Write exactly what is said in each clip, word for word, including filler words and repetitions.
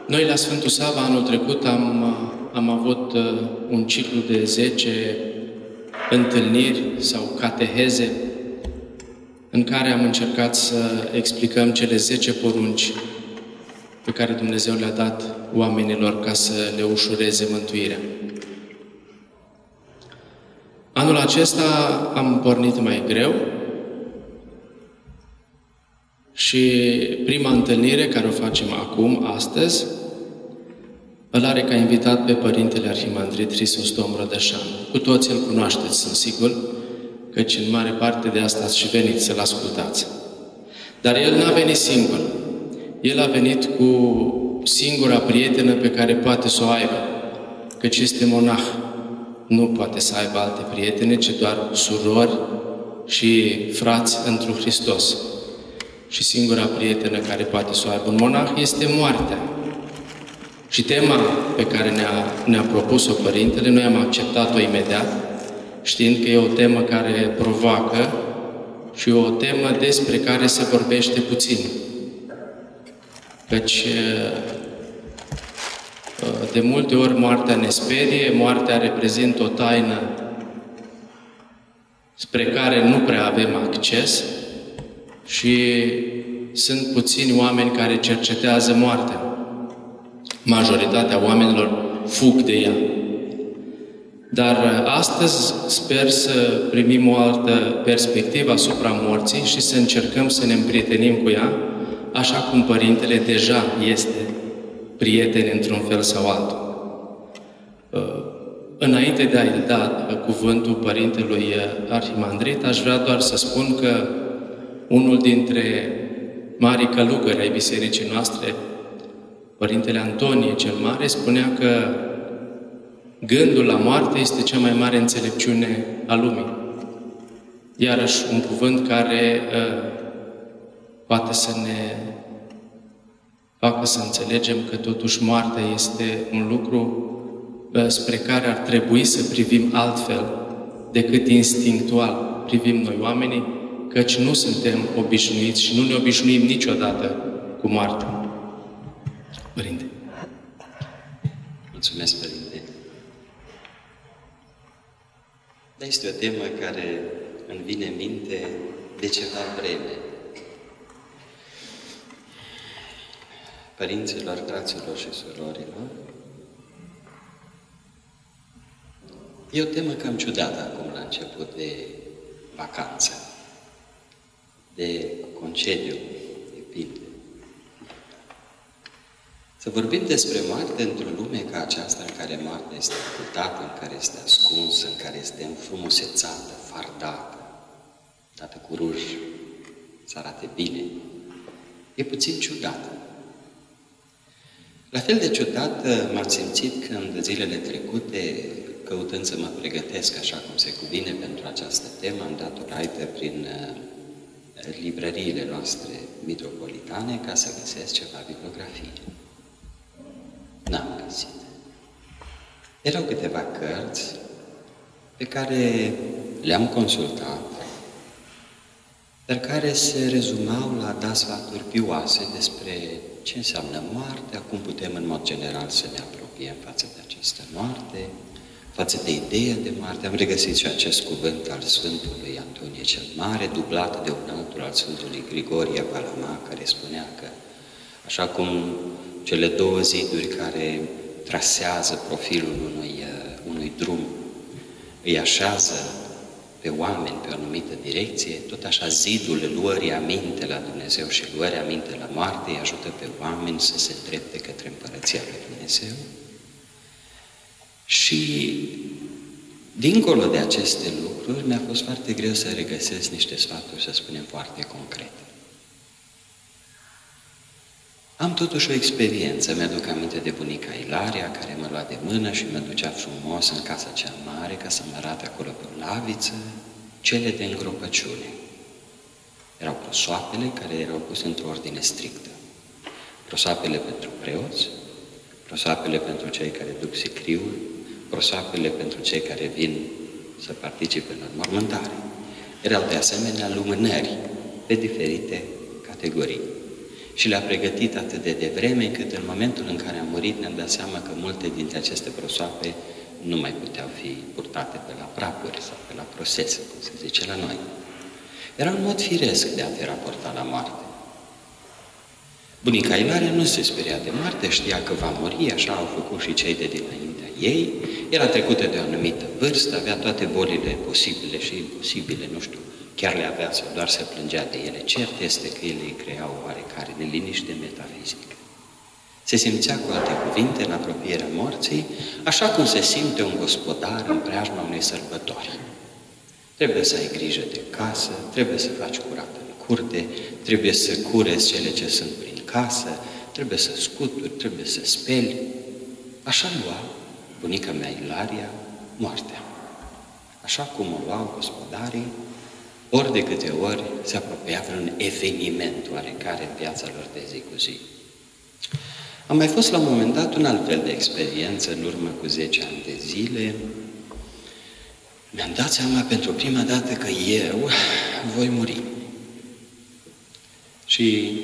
Noi la Sfântul Sava anul trecut am, am avut un ciclu de zece întâlniri sau cateheze în care am încercat să explicăm cele zece porunci pe care Dumnezeu le-a dat oamenilor ca să le ușureze mântuirea. Anul acesta am pornit mai greu și prima întâlnire care o facem acum, astăzi, îl are ca invitat pe Părintele Arhimandrit Hristostom Rădășan. Cu toți îl cunoașteți, sunt sigur, căci în mare parte de asta ați și venit să-l ascultați. Dar el n-a venit singur. El a venit cu singura prietenă pe care poate să o aibă, căci este monah. Nu poate să aibă alte prietene, ci doar surori și frați întru Hristos. Și singura prietenă care poate să o aibă un monah este moartea. Și tema pe care ne-a, ne-a propus-o Părintele, noi am acceptat-o imediat, știind că e o temă care provoacă și o temă despre care se vorbește puțin. Căci de multe ori moartea ne sperie, moartea reprezintă o taină spre care nu prea avem acces și sunt puțini oameni care cercetează moartea. Majoritatea oamenilor fug de ea. Dar astăzi sper să primim o altă perspectivă asupra morții și să încercăm să ne împrietenim cu ea, așa cum Părintele deja este prieten într-un fel sau altul. Înainte de a-i da cuvântul Părintelui Arhimandrit, aș vrea doar să spun că unul dintre marii călugări ai bisericii noastre, Părintele Antonie cel Mare, spunea că gândul la moarte este cea mai mare înțelepciune a lumii. Iarăși un cuvânt care uh, poate să ne facă să înțelegem că totuși moartea este un lucru uh, spre care ar trebui să privim altfel decât instinctual privim noi oamenii, căci nu suntem obișnuiți și nu ne obișnuim niciodată cu moartea. Părinte. Mulțumesc, Părinte. Dar este o temă care îmi vine în minte de ceva vreme. Părinților, fraților și surorilor, e o temă cam ciudată acum la început de vacanță, de concediu, de pildă. Să vorbim despre moarte într-o lume ca aceasta în care moartea este ocultată, în care este ascunsă, în care este înfrumusețată, fardată, dată cu ruj, să arate bine, e puțin ciudată. La fel de ciudat m-am simțit când zilele trecute, căutând să mă pregătesc așa cum se cuvine pentru această temă, am dat o raită prin librăriile noastre metropolitane ca să găsesc ceva bibliografie. N-am găsit. Erau câteva cărți pe care le-am consultat, dar care se rezumau la da sfaturi pioase despre ce înseamnă moartea, cum putem în mod general să ne apropiem față de această moarte, față de ideea de moarte. Am regăsit și acest cuvânt al Sfântului Antonie cel Mare, dublat de un altul al Sfântului Grigorie Palama, care spunea că așa cum cele două ziduri care trasează profilul unui, unui drum îi așează pe oameni pe o anumită direcție, tot așa zidul luării aminte la Dumnezeu și luării aminte la moarte îi ajută pe oameni să se îndrepte către Împărăția lui Dumnezeu. Și dincolo de aceste lucruri, mi-a fost foarte greu să regăsesc niște sfaturi, să spunem, foarte concrete. Am totuși o experiență. Mi-aduc aminte de bunica Ilaria, care mă lua de mână și mă ducea frumos în casa cea mare ca să mă arate acolo pe o laviță cele de îngropăciune. Erau prosoapele care erau puse într-o ordine strictă. Prosoapele pentru preoți, prosoapele pentru cei care duc sicriul, prosoapele pentru cei care vin să participe în înmormântare. Erau de asemenea lumânări pe diferite categorii. și le-a pregătit atât de devreme, încât în momentul în care a murit ne-am dat seama că multe dintre aceste prosoape nu mai puteau fi purtate pe la prapuri sau pe la procese, cum se zice la noi. Era un mod firesc de a te raporta la moarte. Bunica Ilaria nu se speria de moarte, știa că va muri, așa au făcut și cei de dinaintea ei. Era trecută de o anumită vârstă, avea toate bolile posibile și imposibile, nu știu, chiar le avea sau doar se plângea de ele. Cert este că ele îi creau oarecare neliniște metafizică. Se simțea, cu alte cuvinte, în apropierea morții, așa cum se simte un gospodar în preajma unei sărbători. Trebuie să ai grijă de casă, trebuie să faci curat în curte, trebuie să curezi cele ce sunt prin casă, trebuie să scuturi, trebuie să speli. Așa lua bunica mea Ilaria moartea. Așa cum o luau gospodarii, ori de câte ori se apropia vreun eveniment oarecare în viața lor de zi cu zi. Am mai fost la un moment dat un alt fel de experiență, în urmă cu zece ani de zile. Mi-am dat seama pentru prima dată că eu voi muri. Și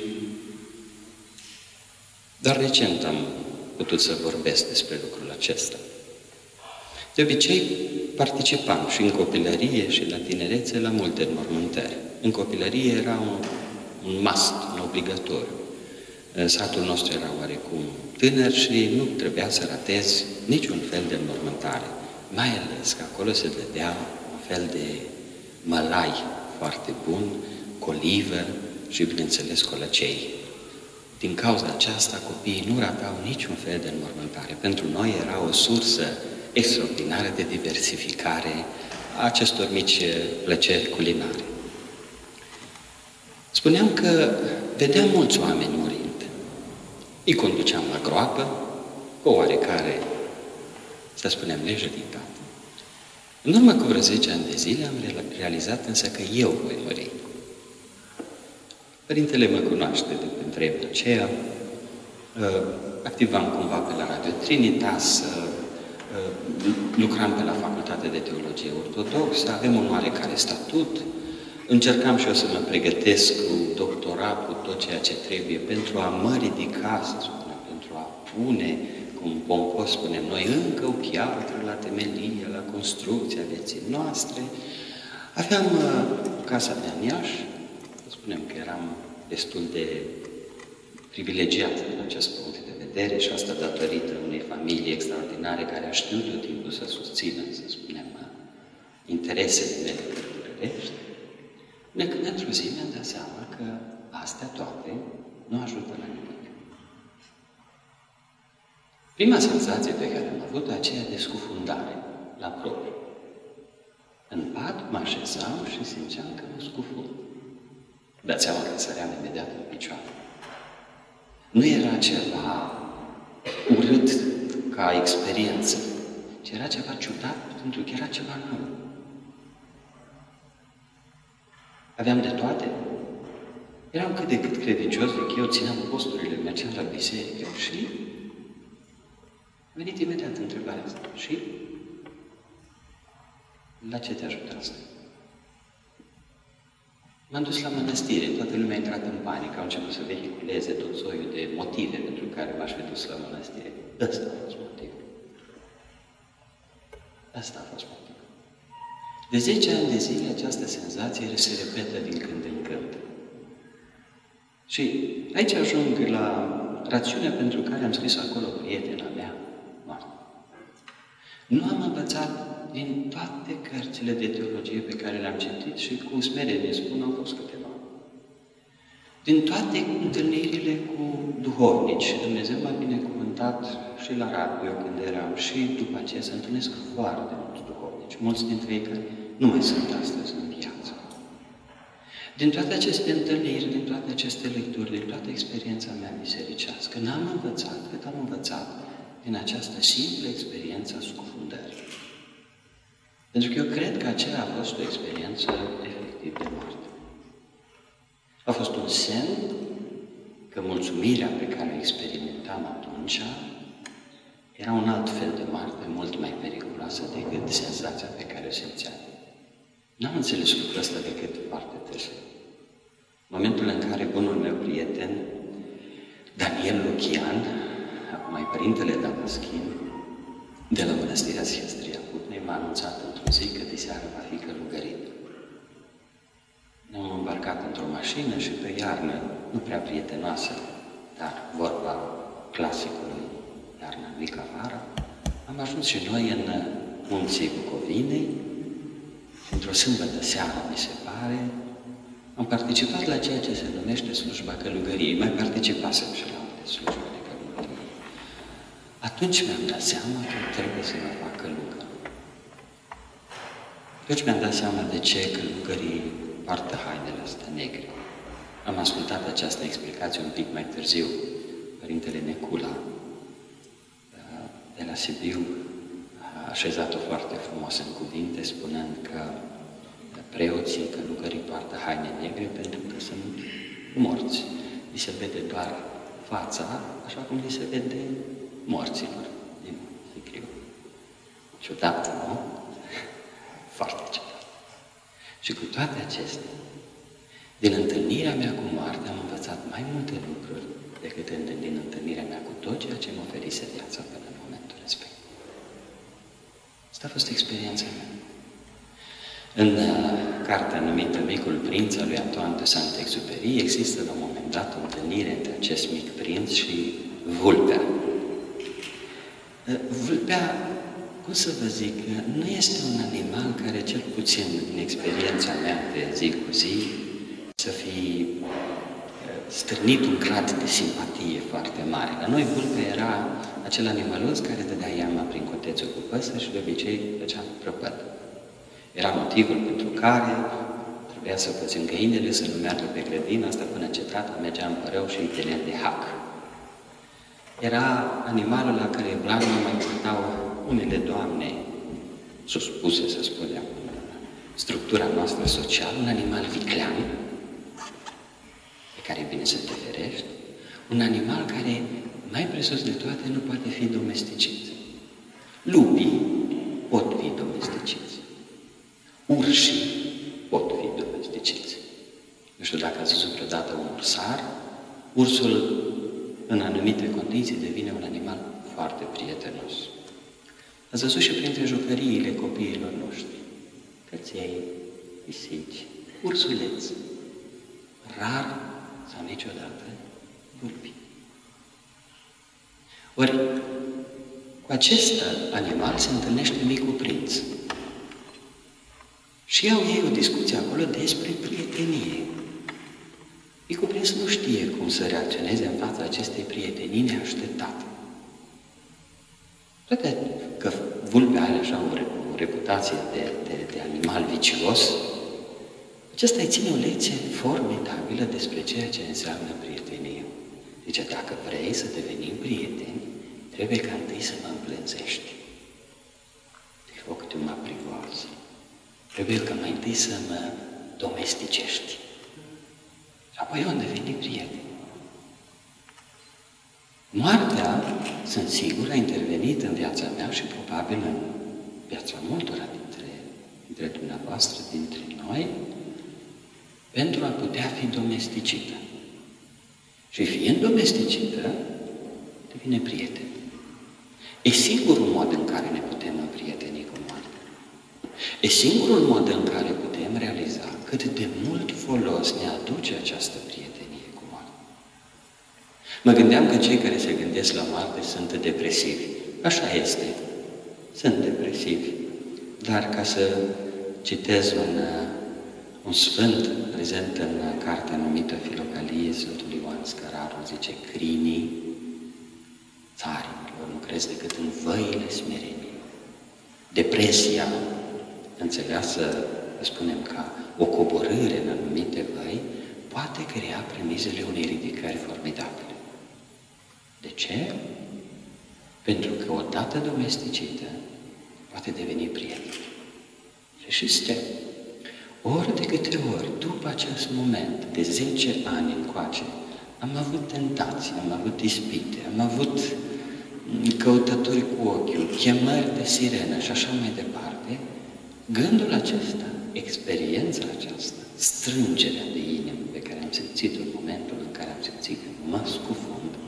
doar recent am putut să vorbesc despre lucrul acesta. De obicei, participam și în copilărie și la tinerețe la multe înmormântări. În copilărie era un, un must, un obligatoriu. Satul nostru era oarecum tânăr și nu trebuia să ratezi niciun fel de înmormântare. Mai ales că acolo se dădea un fel de mălai foarte bun, colivă și, bineînțeles, colăcei. Din cauza aceasta, copiii nu ratau niciun fel de înmormântare. Pentru noi era o sursă extraordinară de diversificare a acestor mici plăceri culinare. Spuneam că vedeam mulți oameni murind. Îi conduceam la groapă, cu oarecare, să spunem, lejeritate. În urmă cu vreo zece ani de zile am realizat însă că eu voi muri. Părintele mă cunoaște de pe vremea aceea, activam cumva pe la Radio Trinitas, lucram pe la Facultatea de Teologie Ortodoxă, avem un oarecare statut, încercam și eu să mă pregătesc cu doctorat, cu tot ceea ce trebuie pentru a mă ridica, să spunem, pentru a pune, cum pompos spunem noi, încă o piatră la temelie, la construcția vieții noastre. Aveam uh, casa mea în Iași, să spunem că eram destul de privilegiat din acest punct de vedere și asta datorită unei familii extraordinare care a știut tot timpul să susțină, să spunem, interesele mele părintești. Când într-o zi mi-am dat seama că astea toate nu ajută la nimic. Prima senzație pe care am avut-o, aceea de scufundare la propriu. În pat mă așezam și simțeam că mă scufund. Dați seama că săream imediat în picioare. Nu era ceva urât ca experiență, ci era ceva ciudat, pentru că era ceva nou. Aveam de toate. Eram cât de cât credincios, că eu țineam posturile, mergeam la biserică și a venit imediat întrebarea asta. Și la ce te ajută asta? M-am dus la mănăstire, toată lumea a intrat în panică, au început să vehiculeze tot soiul de motive pentru care m-aș fi dus la mănăstire. Ăsta a fost motivul. Ăsta a fost motivul. De zece ani de zile această senzație se repetă din când în când. Și aici ajung la rațiunea pentru care am scris acolo prietena mea moarte. Nu am învățat din toate cărțile de teologie pe care le-am citit și cu smerenie spun, au fost câteva. Din toate întâlnirile cu duhovnici, și Dumnezeu m-a binecuvântat și la radio când eram și după aceea se întâlnesc foarte mulți duhovnici, mulți dintre ei care nu mai sunt astăzi în viață. Din toate aceste întâlniri, din toate aceste lecturi, din toată experiența mea bisericească, n-am învățat cât am învățat din această simplă experiență a scufundării. Pentru că eu cred că aceea a fost o experiență efectiv de moarte. A fost un semn că mulțumirea pe care o experimentam atunci era un alt fel de moarte, mult mai periculoasă decât senzația pe care o simțeam. N-am înțeles lucrul ăsta decât foarte târziu. Momentul în care bunul meu prieten Daniel Lucian, acum e părintele Damaschin, de la Mănăstirea Sfântria Putnei, m-a anunțat într-o zi că diseară va fi călugărit. Ne-am îmbarcat într-o mașină și pe iarnă, nu prea prietenoasă, dar vorba clasicului, iarna mică vară, am ajuns și noi în munții Bucovinei și într-o sâmbătă seară, mi se pare, am participat la ceea ce se numește slujba călugăriei. Mai participasem și la alte slujbe de călugărie. Atunci mi-am dat seama că trebuie să mă fac călugăr. Atunci mi-am dat seama de ce călugării poartă hainele astea negre. Am ascultat această explicație un pic mai târziu. Părintele Necula de la Sibiu a așezat-o foarte frumos în cuvinte, spunând că preoții, călugării poartă haine negre pentru că sunt morți. Li se vede doar fața, așa cum li se vede morților din Sicriu. Ciudat, nu? Foarte ciudat. Și cu toate acestea, din întâlnirea mea cu moartea am învățat mai multe lucruri decât din întâlnirea mea cu tot ceea ce mă oferise viața până în momentul respectiv. Asta a fost experiența mea. În uh, cartea numită Micul Prinț al lui Antoine de Saint-Exupéry există la un moment dat o întâlnire între acest mic prinț și vulpea. Uh, vulpea, cum să vă zic, nu este un animal care, cel puțin din experiența mea de zi cu zi, să fi stârnit un grad de simpatie foarte mare. La noi vulpea era acel animaluț care dădea iama prin cotețul cu păsări și de obicei făcea prăpăd. Era motivul pentru care trebuia să pățim găinile, să nu meargă pe grădină, asta până ce tata mergea în părău și îi tenea de hac. Era animalul la care blanul mai purtau unele doamne suspuse, să spunem, structura noastră socială, un animal viclean, pe care e bine să te ferești, un animal care, mai presus de toate, nu poate fi domesticit. Lupii pot fi domesticiți. Urșii pot fi domesticiți. Nu știu dacă ați văzut vreodată un ursar, ursul, în anumite condiții, devine un animal foarte prietenos. Ați văzut și printre jucăriile copiilor noștri. Căței, pisici, ursuleți. Rar sau niciodată vulpi. Ori, cu acest animal se întâlnește Micul Prinț. Și au ei o discuție acolo despre prietenie. Micul Prinț nu știe cum să reacționeze în fața acestei prietenii neașteptate. Toate că vulpea are așa o, o reputație de, de, de animal vicios, acesta îi ține o lecție formidabilă despre ceea ce înseamnă prietenie. Zice, dacă vrei să devenim prieteni, trebuie ca întâi să mă împlânzești. Deci, o câte una privoasă. Trebuie ca mai întâi să mă domesticești. Și apoi vom deveni prieteni. Moartea, sunt sigur, a intervenit în viața mea și probabil în viața multora dintre, dintre dumneavoastră, dintre noi, pentru a putea fi domesticită. Și fiind domesticită, devine prieten. E singurul mod în care ne putem împrieteni cu moartea. E singurul mod în care putem realiza cât de mult folos ne aduce această prietenie cu moartea. Mă gândeam că cei care se gândesc la moarte sunt depresivi. Așa este. Sunt depresivi. Dar ca să citez un, un sfânt prezent în cartea numită Filocalie, Sfântul Ioan Scărarul zice, crinii țarilor nu crezi decât în văile smereniei. Depresia, înțeleasă, spunem, ca o coborâre în anumite văi, poate crea premisele unei ridicări formidabile. De ce? Pentru că odată domesticită poate deveni prieten. Și știți ce? Ori de câte ori, după acest moment de zece ani încoace, am avut tentații, am avut ispite, am avut căutături cu ochiul, chemări de sirenă și așa mai departe, gândul acesta, experiența aceasta, strângerea de inimă pe care am simțit-o în momentul în care am simțit că mă scufund,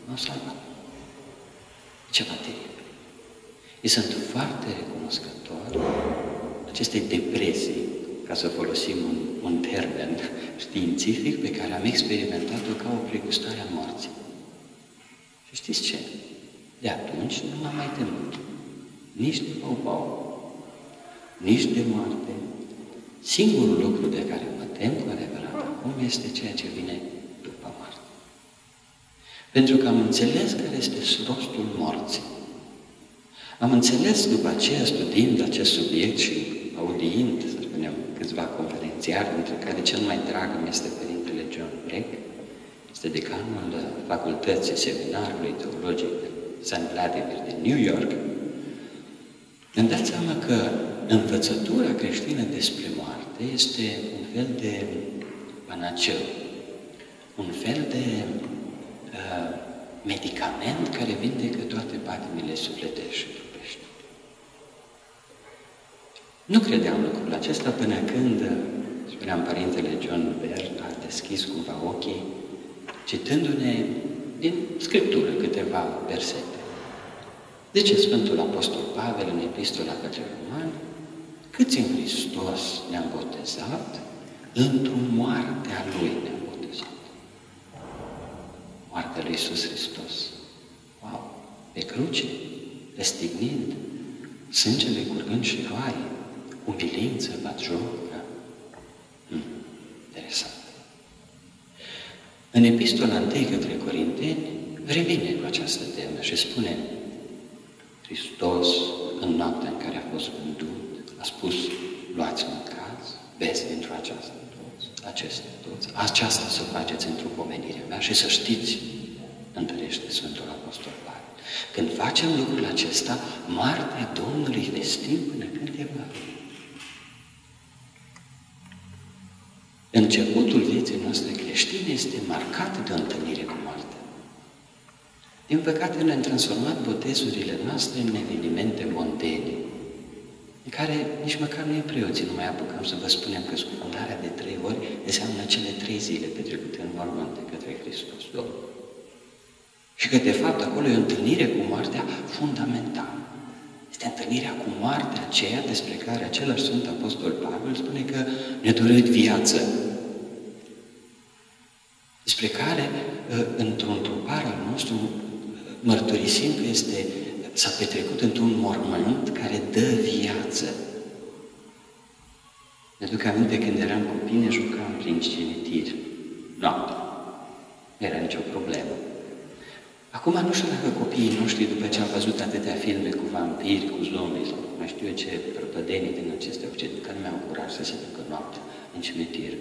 m-au salvat. Ceva teribil. Ei sunt foarte recunoscători acestei depresii, ca să folosim un, un termen științific pe care am experimentat-o ca o pregustare a morții. Și știți ce? De atunci nu m-am mai temut. Nici de bau-bau, nici de moarte. Singurul lucru de care mă tem cu adevărat acum este ceea ce vine după moarte. Pentru că am înțeles care este rostul morții. Am înțeles după aceea, studiind acest subiect și audiind, să spunem, câțiva conferențiari, dintre care cel mai drag îmi este Părintele John Breck, este decanul Facultății Seminarului Teologic de Saint Vladimir din New York, îmi dat seama că învățătura creștină despre moarte este un fel de panaceu, un fel de uh, medicament care vindecă toate patimile sufletești și trupești. Nu credeam lucrul acesta până când, spuneam, Părintele John Bert a deschis cumva ochii, citându-ne din Scriptură câteva versete. De ce Sfântul Apostol Pavel în Epistola către Romani, câți în Hristos ne-am botezat, într-o moarte a Lui ne-am botezat. Moartea lui Iisus Hristos. Wow! Pe cruce, răstignind, sângele curgând și roaie, umilință, batjocă. Hmm, interesant. În Epistola întâi către Corinteni, revine cu această temă și spune: Hristos, în noaptea în care a fost vândut, a spus: luați mâncați, beți dintr-o aceasta toți, acestea toți, aceasta să faceți într-o pomenirea mea și să știți, întărește Sfântul Apostol Pavel. Când facem lucrul acesta, moartea Domnului vestim până când e va fi. Începutul vieții noastre creștine este marcat de o întâlnire cu moartea. Din păcate, ne-am transformat botezurile noastre în evenimente mondene, în care nici măcar noi preoții nu mai apucăm să vă spunem că scufundarea de trei ori înseamnă cele trei zile petrecute în mormânt de către Hristos Domnul. Și că, de fapt, acolo e o întâlnire cu moartea fundamentală. Este întâlnirea cu moartea aceea despre care același Sfânt Apostol Pavel spune că ne dorit viață. Despre care, într-un trupar al nostru, mărturisim că este, s-a petrecut într-un mormânt care dă viață. Ne duc aminte când eram copii, ne jucam prin cimitir. Noapte. Nu era nicio problemă. Acum nu știu dacă copiii noștri, după ce au văzut atâtea filme cu vampiri, cu zombi, sau mai știu eu ce prăpădenii din acestea, că nu mi-au curaj să se ducă noapte în cimitir.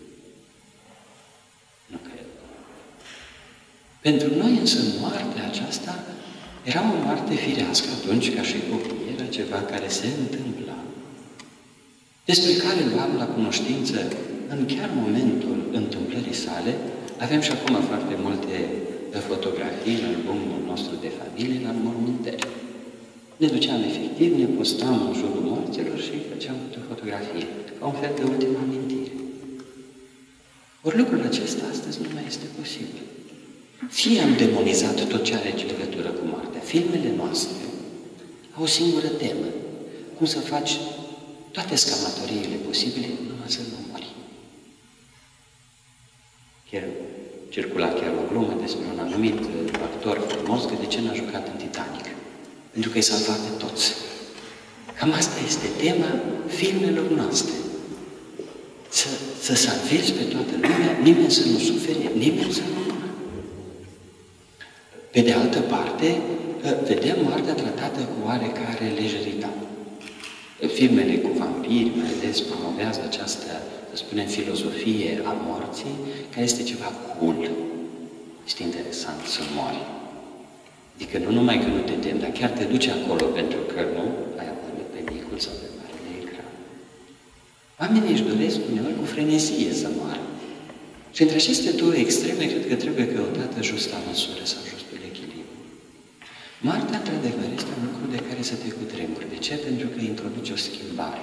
Nu cred. Pentru noi însă moartea aceasta era o moarte firească atunci, ca și copii, era ceva care se întâmpla, despre care luam la cunoștință în chiar momentul întâmplării sale. Avem și acum foarte multe fotografii în albumul nostru de familie, la înmormântări. Ne duceam efectiv, ne postam în jurul morților și făceam o fotografie, ca un fel de ultimă amintire. Ori lucrul acesta astăzi nu mai este posibil. Fie am demonizat tot ce are legătură cu moartea. Filmele noastre au o singură temă: cum să faci toate scamatoriile posibile, numai să nu mori. Chiar circula chiar o glumă despre un anumit actor frumos că de ce n-a jucat în Titanic? Pentru că i-a salvat pe toți. Cam asta este tema filmelor noastre. Să, să salvezi pe toată lumea, nimeni să nu sufere, nimeni să nu moară. Pe de altă parte, vedem moartea tratată cu oarecare lejeritate. Filmele cu vampiri, mai ales, promovează această, să spunem, filozofie a morții, care este ceva cool. Este interesant să mori. Adică nu numai că nu te temi, dar chiar te duci acolo, pentru că nu ai apărut pe micul sau pe marele ecran. Oamenii își doresc uneori cu frenezie să moară. Și între aceste două extreme, cred că trebuie căutată justa măsură sau justul echilibru. Moartea, într-adevăr, este un lucru de care să te cutremuri. De ce? Pentru că introduce o schimbare.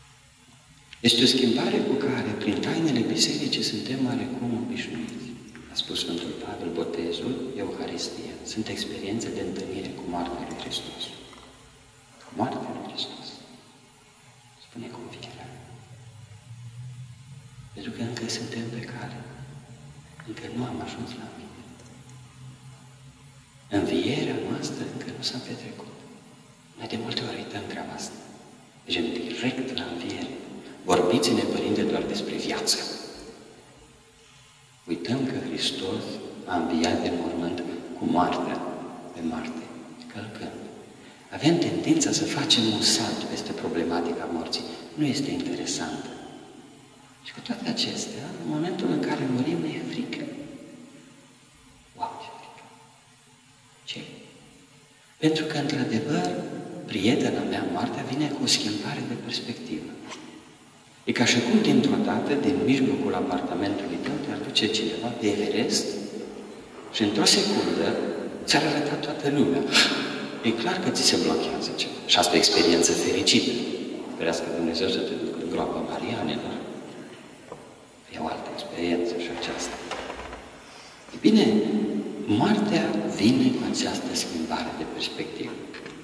Este o schimbare cu care, prin tainele bisericii, suntem oarecum obișnuiți. a spus Sfântul Pavel, botezul, Euharistia, sunt experiențe de întâlnire cu moartea lui Hristos. Cu moartea lui Hristos. Spune convierea. Pentru că încă suntem pe cale. Încă nu am ajuns la mine. Învierea noastră încă nu s-a petrecut. Noi de multe ori uităm treaba asta. Mergem direct la înviere. Vorbiți-ne, Părinte, doar despre viață. Uităm că Hristos a înviat din mormânt cu moartea pe moarte, călcând. Avem tendința să facem un salt peste problematica morții. Nu este interesant. Și cu toate acestea, în momentul în care murim, ne e frică. Wow, ce frică! Ce? Pentru că, într-adevăr, prietena mea, moartea, vine cu o schimbare de perspectivă. E ca și cum, dintr-o dată, din mijlocul apartamentului tău, te-ar duce cineva pe Everest și, într-o secundă, ți-ar arăta toată lumea. E clar că ți se blochează ceva. Și asta e o experiență fericită. Ferească Dumnezeu să te ducă în groapa Marianelor. E o altă experiență și aceasta. E bine, moartea vine cu această schimbare de perspectivă.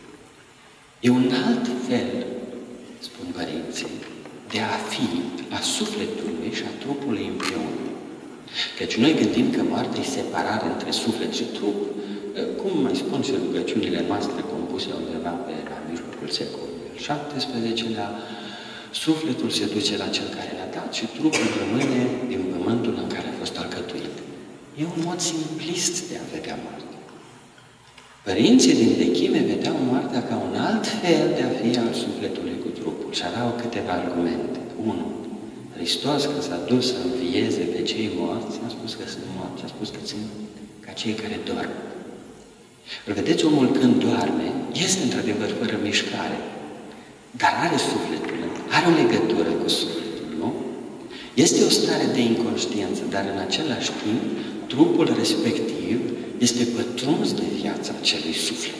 E un alt fel, spun părinții, de a fi a sufletului și a trupului împreună. Căci noi gândim că moartea e separare între suflet și trup, cum mai spun și rugăciunile noastre compuse undeva pe la mijlocul secolului al șaptesprezecelea, sufletul se duce la cel care l-a dat și trupul rămâne din pământul în care a fost alcătuit. E un mod simplist de a vedea moartea. Părinții din vechime vedeau moartea ca un alt fel de a fi al sufletului cu trupul și aveau câteva argumente. Unu, Hristos, când s-a dus să învieze pe cei morți, a spus că sunt morți, a spus că sunt ca cei care dorm. Îl vedeți, omul când doarme, este într-adevăr fără mișcare, dar are sufletul, are o legătură cu sufletul, nu? Este o stare de inconștiență, dar în același timp, trupul respectiv este pătruns de viața acelui suflet.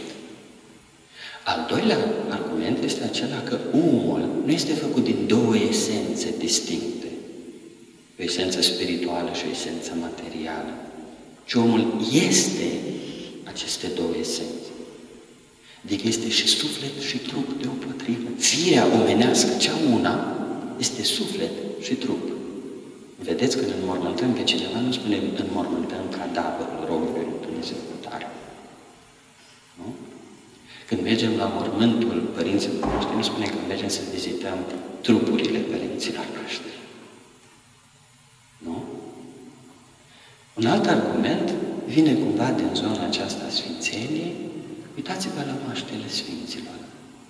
Al doilea argument este acela că omul nu este făcut din două esențe distincte, o esență spirituală și o esență materială, ci omul este aceste două esențe. Adică este și suflet și trup deopotrivă. Firea omenească, cea una, este suflet și trup. Vedeți, când înmormântăm pe cineva, nu spunem înmormântăm cadavrul robului lui Dumnezeu cu tare. Nu? Când mergem la mormântul părinților noștri, nu spunem că mergem să vizităm trupurile părinților noștri. Nu? Un alt argument vine cumva din zona aceasta a Sfințeniei. Uitați-vă la moaștele Sfinților.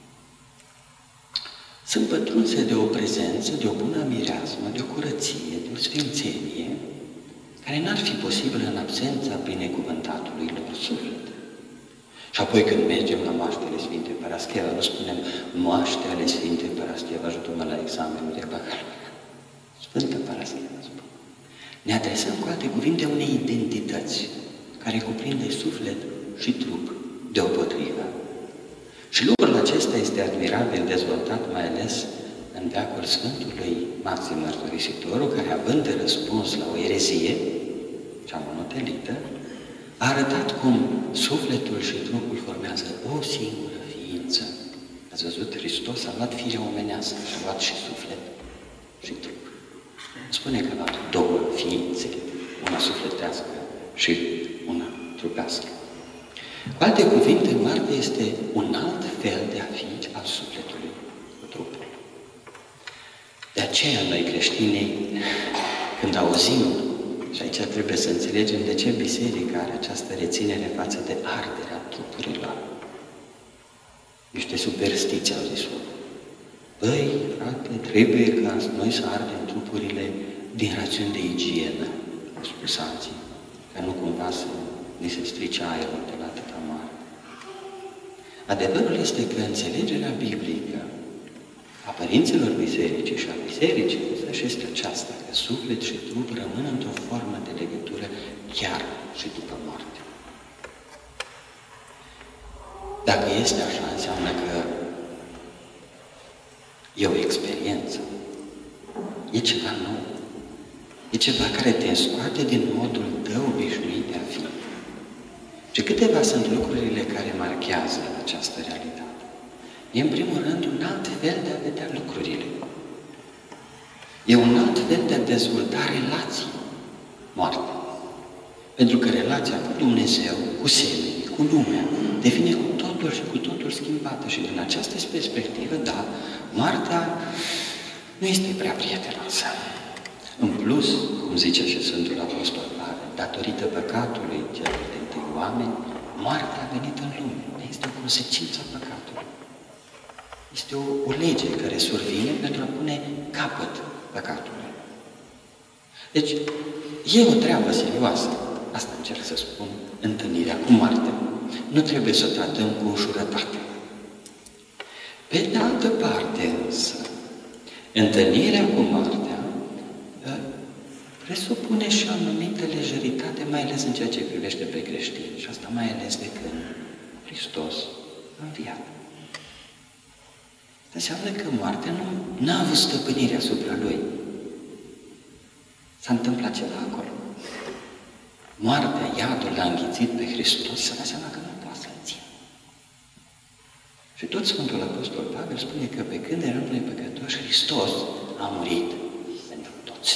Sunt pătrunse de o prezență, de o bună mireasmă, de o curăție, de o sfințenie, care n-ar fi posibilă în absența binecuvântatului lor suflet. Și apoi când mergem la moaștele Sfinte Parascheva, nu spunem moaște ale Sfinte Parascheva, ajută-mă la examenul de bacalaureat. Sfântă Parascheva, spun. Ne adresăm cu alte cuvinte unei identități care cuprinde suflet și trup deopotrivă. Și lucrul acesta este admirabil dezvoltat mai ales în veacul Sfântului Maxim Mărturisitorul, care, având de răspuns la o erezie, cea monotelită, a arătat cum sufletul și trupul formează o singură ființă. Ați văzut? Hristos a luat firea omenească și a luat și suflet și trup. Spune că a luat două ființe, una sufletească și una trupească. Cu alte cuvinte, moartea este un alt fel de a fi al sufletului cu trupul. De aceea noi creștinii, când auzim, și aici trebuie să înțelegem de ce biserica are această reținere față de arderea trupurilor. Niște superstiții, au zis unul. Băi, frate, trebuie ca noi să ardem trupurile din rațiuni de igienă, au spus alții, ca nu cumva să ni se strice aerul de la atâta mare. Adevărul este că înțelegerea biblică a părinților bisericii și a bisericii însăși este aceasta, că suflet și trup rămân într-o formă de legătură chiar și după moarte. Dacă este așa, înseamnă că e o experiență, e ceva nou. E ceva care te scoate din modul tău obișnuit de a fi. Și câteva sunt lucrurile care marchează această realitate. E, în primul rând, un alt fel de a vedea lucrurile. E un alt fel de a dezvolta relații moarte. Pentru că relația cu Dumnezeu, cu semenii, cu lumea, devine cu totul și cu totul schimbată. Și din această perspectivă, da, moartea nu este prea prietenoasă. În plus, cum zice și Sfântul Apostol Pavel, datorită păcatului celor de întâi oameni, moartea a venit în lume. Este o consecință a păcatului. Este o, o lege care survine pentru a pune capăt păcatului. Deci, e o treabă serioasă. Asta încerc să spun, întâlnirea cu moartea. Nu trebuie să o tratăm cu ușurătate. Pe de altă parte, însă, întâlnirea cu moartea presupune și o anumită lejeritate, mai ales în ceea ce privește pe creștini. Și asta mai ales de când Hristos a înviat. Asta înseamnă că moartea nu a avut stăpânire asupra Lui. S-a întâmplat ceva acolo. Moartea, iadul l-a înghițit pe Hristos, să dea seama că nu poate să-L țină. Și tot Sfântul Apostol Pavel spune că pe când eram noi păcătoși, Hristos a murit pentru toți.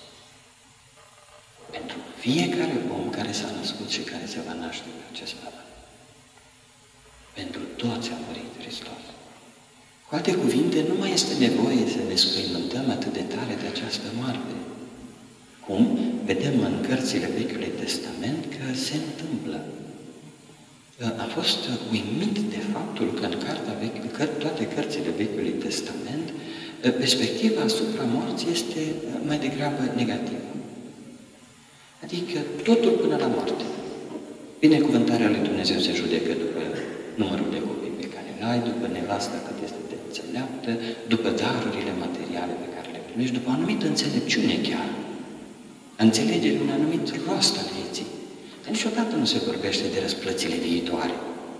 Pentru fiecare om care s-a născut și care se va naște pe acest pământ. Pentru toți a murit Hristos. Cu alte cuvinte, nu mai este nevoie să ne spăimântăm atât de tare de această moarte. Cum vedem în cărțile Vechiului Testament că se întâmplă. A fost uimit de faptul că în cartea vechi, că toate cărțile Vechiului Testament, perspectiva asupra morții este mai degrabă negativă. Adică totul până la moarte. Binecuvântarea lui Dumnezeu se judecă după numărul de copii pe care le ai, după nevasta cât este de înțeleaptă, după darurile materiale pe care le primești, după o anumită înțelepciune chiar. A înțelegerea un anumit rost al vieții. Dar niciodată nu se vorbește de răsplățile viitoare.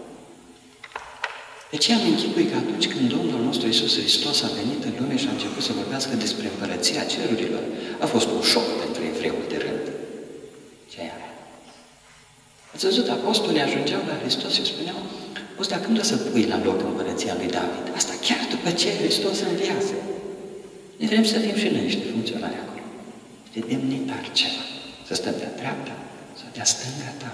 De ce am închipui că atunci când Domnul nostru Iisus Hristos a venit în lume și a început să vorbească despre împărăția cerurilor, a fost un șoc pentru evreul de rând. Ce e aia? Ați văzut, apostolii ajungeau la Hristos și spuneau: poți, dar când o să pui la loc împărăția lui David? Asta chiar după ce Hristos înviase. Ne vrem să fim și noi niște funcționari acolo. De demnitar ceva. Să stăm de-a dreapta sau de-a stânga ta.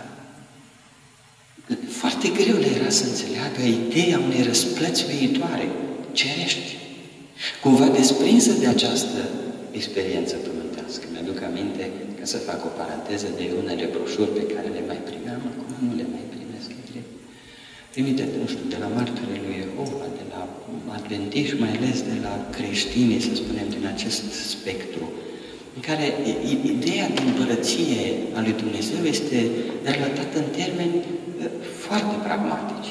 Foarte greu le era să înțeleagă ideea unei răsplăți viitoare, cerești. Cumva desprinsă de această experiență pământească. Mi-aduc aminte, ca să fac o paranteză, de unele broșuri pe care le mai primeam, acum nu le mai primesc, primite, nu știu, de la martorii lui Jehova, de la adventiști, mai ales de la creștinii, să spunem, din acest spectru, în care ideea de împărăție a lui Dumnezeu este relatată în termeni foarte pragmatici.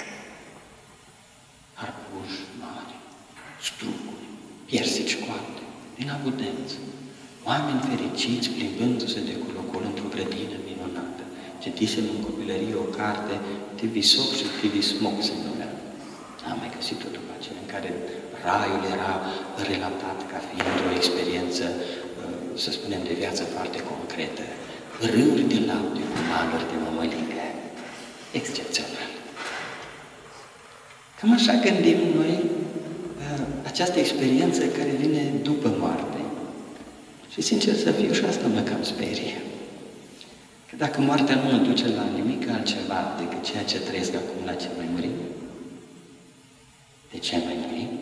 Arbuși mari, struguri, piersici coapte, din abundență, oameni fericiți plimbându-se de colo-colo într-o grădină minunată. Citisem în copilărie o carte, Tivisok și Tivismok se numea. Am mai găsit-o după aceea, în care raiul era relatat ca fiind o experiență, să spunem, de viață foarte concretă. Râuri de lapte cu maluri de mămăligă. Excepțional. Cam așa gândim noi această experiență care vine după moarte. Și sincer să fiu, și asta mă cam sperie. Că dacă moartea nu mă duce la nimic altceva decât ceea ce trăiesc acum, la ce mai murim? De ce mai murim?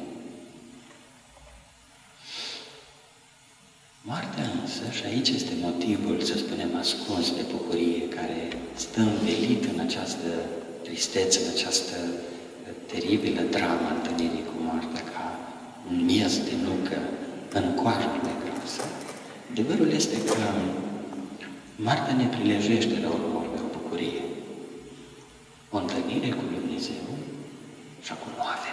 Moartea însă, și aici este motivul, să spunem, ascuns de bucurie, care stă învelit în această tristețe, în această teribilă dramă a întâlnirii cu moartea, ca un miez de nucă în coajă de grasă. Adevărul este că moartea ne prilejește la urmă pe o bucurie. O întâlnire cu Dumnezeu și acum nu avem.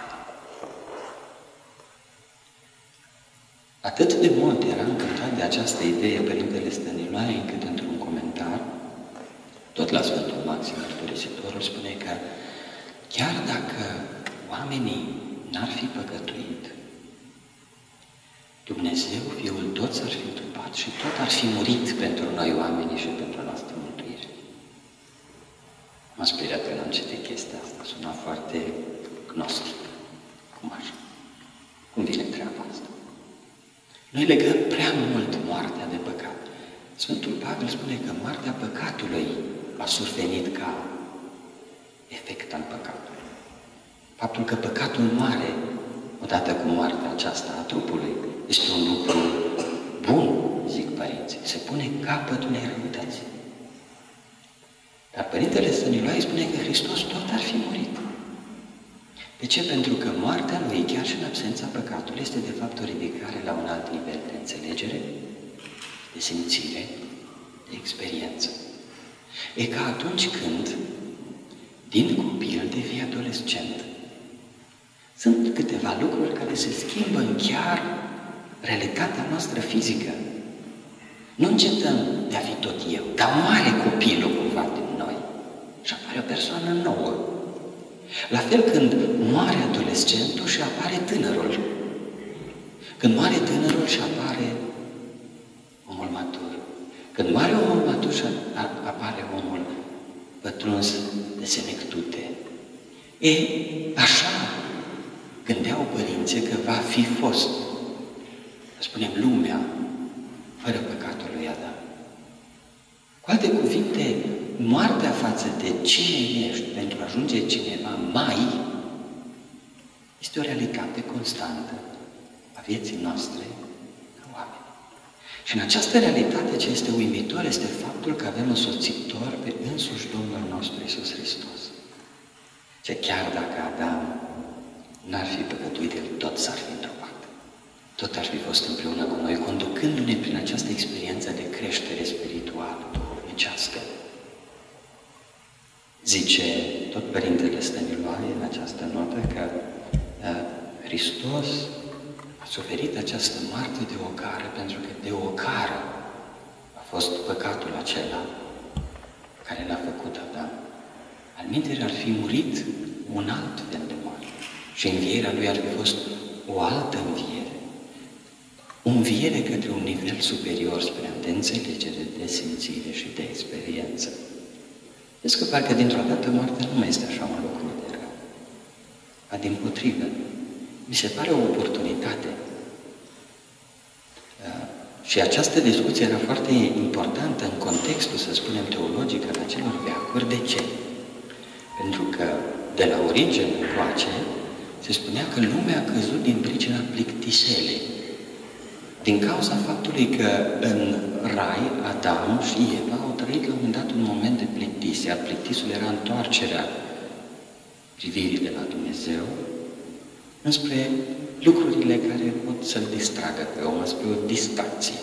Atât de mult era încântat de această idee Părintele Stăniloae, încât într-un comentar, tot la Sfântul Maxim Mărturisitorul, spune că chiar dacă oamenii n-ar fi păcătuit, Dumnezeu, Fiul tot s-ar fi întrupat și tot ar fi murit pentru noi oamenii și pentru a noastră mântuire. M-a speriat când am citit chestia asta, suna foarte gnostic. Cum așa? Cum vine treaba asta? Noi legăm prea mult moartea de păcat. Sfântul Pavel spune că moartea păcatului a survenit ca efect al păcatului. Faptul că păcatul moare odată cu moartea aceasta a trupului este un lucru bun, zic părinții. Se pune capăt unei răutăți. Dar Părintele Stăniloae spune că Hristos tot ar fi murit. De ce? Pentru că moartea lui, chiar și în absența păcatului, este de fapt o ridicare la un alt nivel de înțelegere, de simțire, de experiență. E ca atunci când, din copil, devii adolescent, sunt câteva lucruri care se schimbă în chiar realitatea noastră fizică. Nu încetăm de a fi tot eu, dar moare copilul cumva din noi și apare o persoană nouă. La fel când moare adolescentul și apare tânărul. Când moare tânărul și apare omul matur. Când moare omul matur și apare omul pătruns de senectute. E, așa gândeau părinții că va fi fost, spunem, lumea fără păcatul lui Adam. Cu alte cuvinte, moartea față de cine ești pentru a ajunge cineva mai este o realitate constantă a vieții noastre ca oameni. Și în această realitate ce este uimitor este faptul că avem însoțitor pe însuși Domnul nostru Iisus Hristos. Ce chiar dacă Adam n-ar fi păcătuit, el tot s-ar fi întrupat. Tot ar fi fost împreună cu noi, conducându-ne prin această experiență de creștere spirituală, duhovnicească. Zice tot Părintele Stăniloae în această notă că uh, Hristos a suferit această moarte de ocară pentru că de ocară a fost păcatul acela care l-a făcut Adam. Alminteri ar fi murit un alt fel de moarte și învierea lui ar fi fost o altă înviere. O înviere către un nivel superior spre de înțelegere, de simțire și de experiență. Vezi că parcă dintr-o dată moartea nu mai este așa un lucru de rău. A dimpotrivă, mi se pare o oportunitate. Și această discuție era foarte importantă în contextul, să spunem, teologic al acelor veacuri. De ce? Pentru că de la origine încoace se spunea că lumea a căzut din pricina plictiselei. Din cauza faptului că în rai, Adam și Eva au trăit la un moment dat un moment de plictis, iar plictisul era întoarcerea privirii de la Dumnezeu înspre lucrurile care pot să-l distragă pe om, înspre o distracție.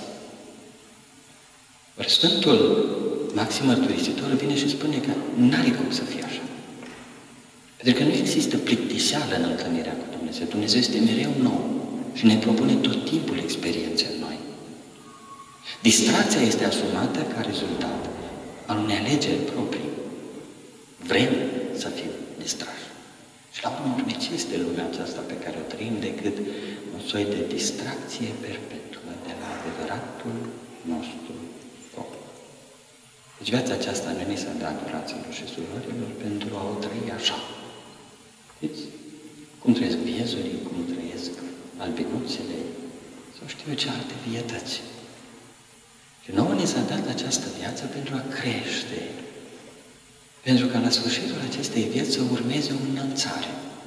Ori Sfântul Maxim Mărturisitorul vine și spune că n-are cum să fie așa. Pentru că nu există plictiseală în întâlnirea cu Dumnezeu. Dumnezeu este mereu nou și ne propune tot timpul experiențe noi. Distracția este asumată ca rezultat al unei alegeri proprii. Vrem să fim distrași. Și la urmă, ce este lumea aceasta pe care o trăim decât un soi de distracție perpetuă de la adevăratul nostru scop. Deci viața aceasta nu ni s-a dat, fraților și surorilor, pentru a o trăi așa. Știți? Cum trăiesc viezurii, cum trăiesc albinuțele, sau știu eu ce alte vietăți. Și nouă ni s-a dat această viață pentru a crește, pentru ca la sfârșitul acestei vieți să urmeze o înălțare.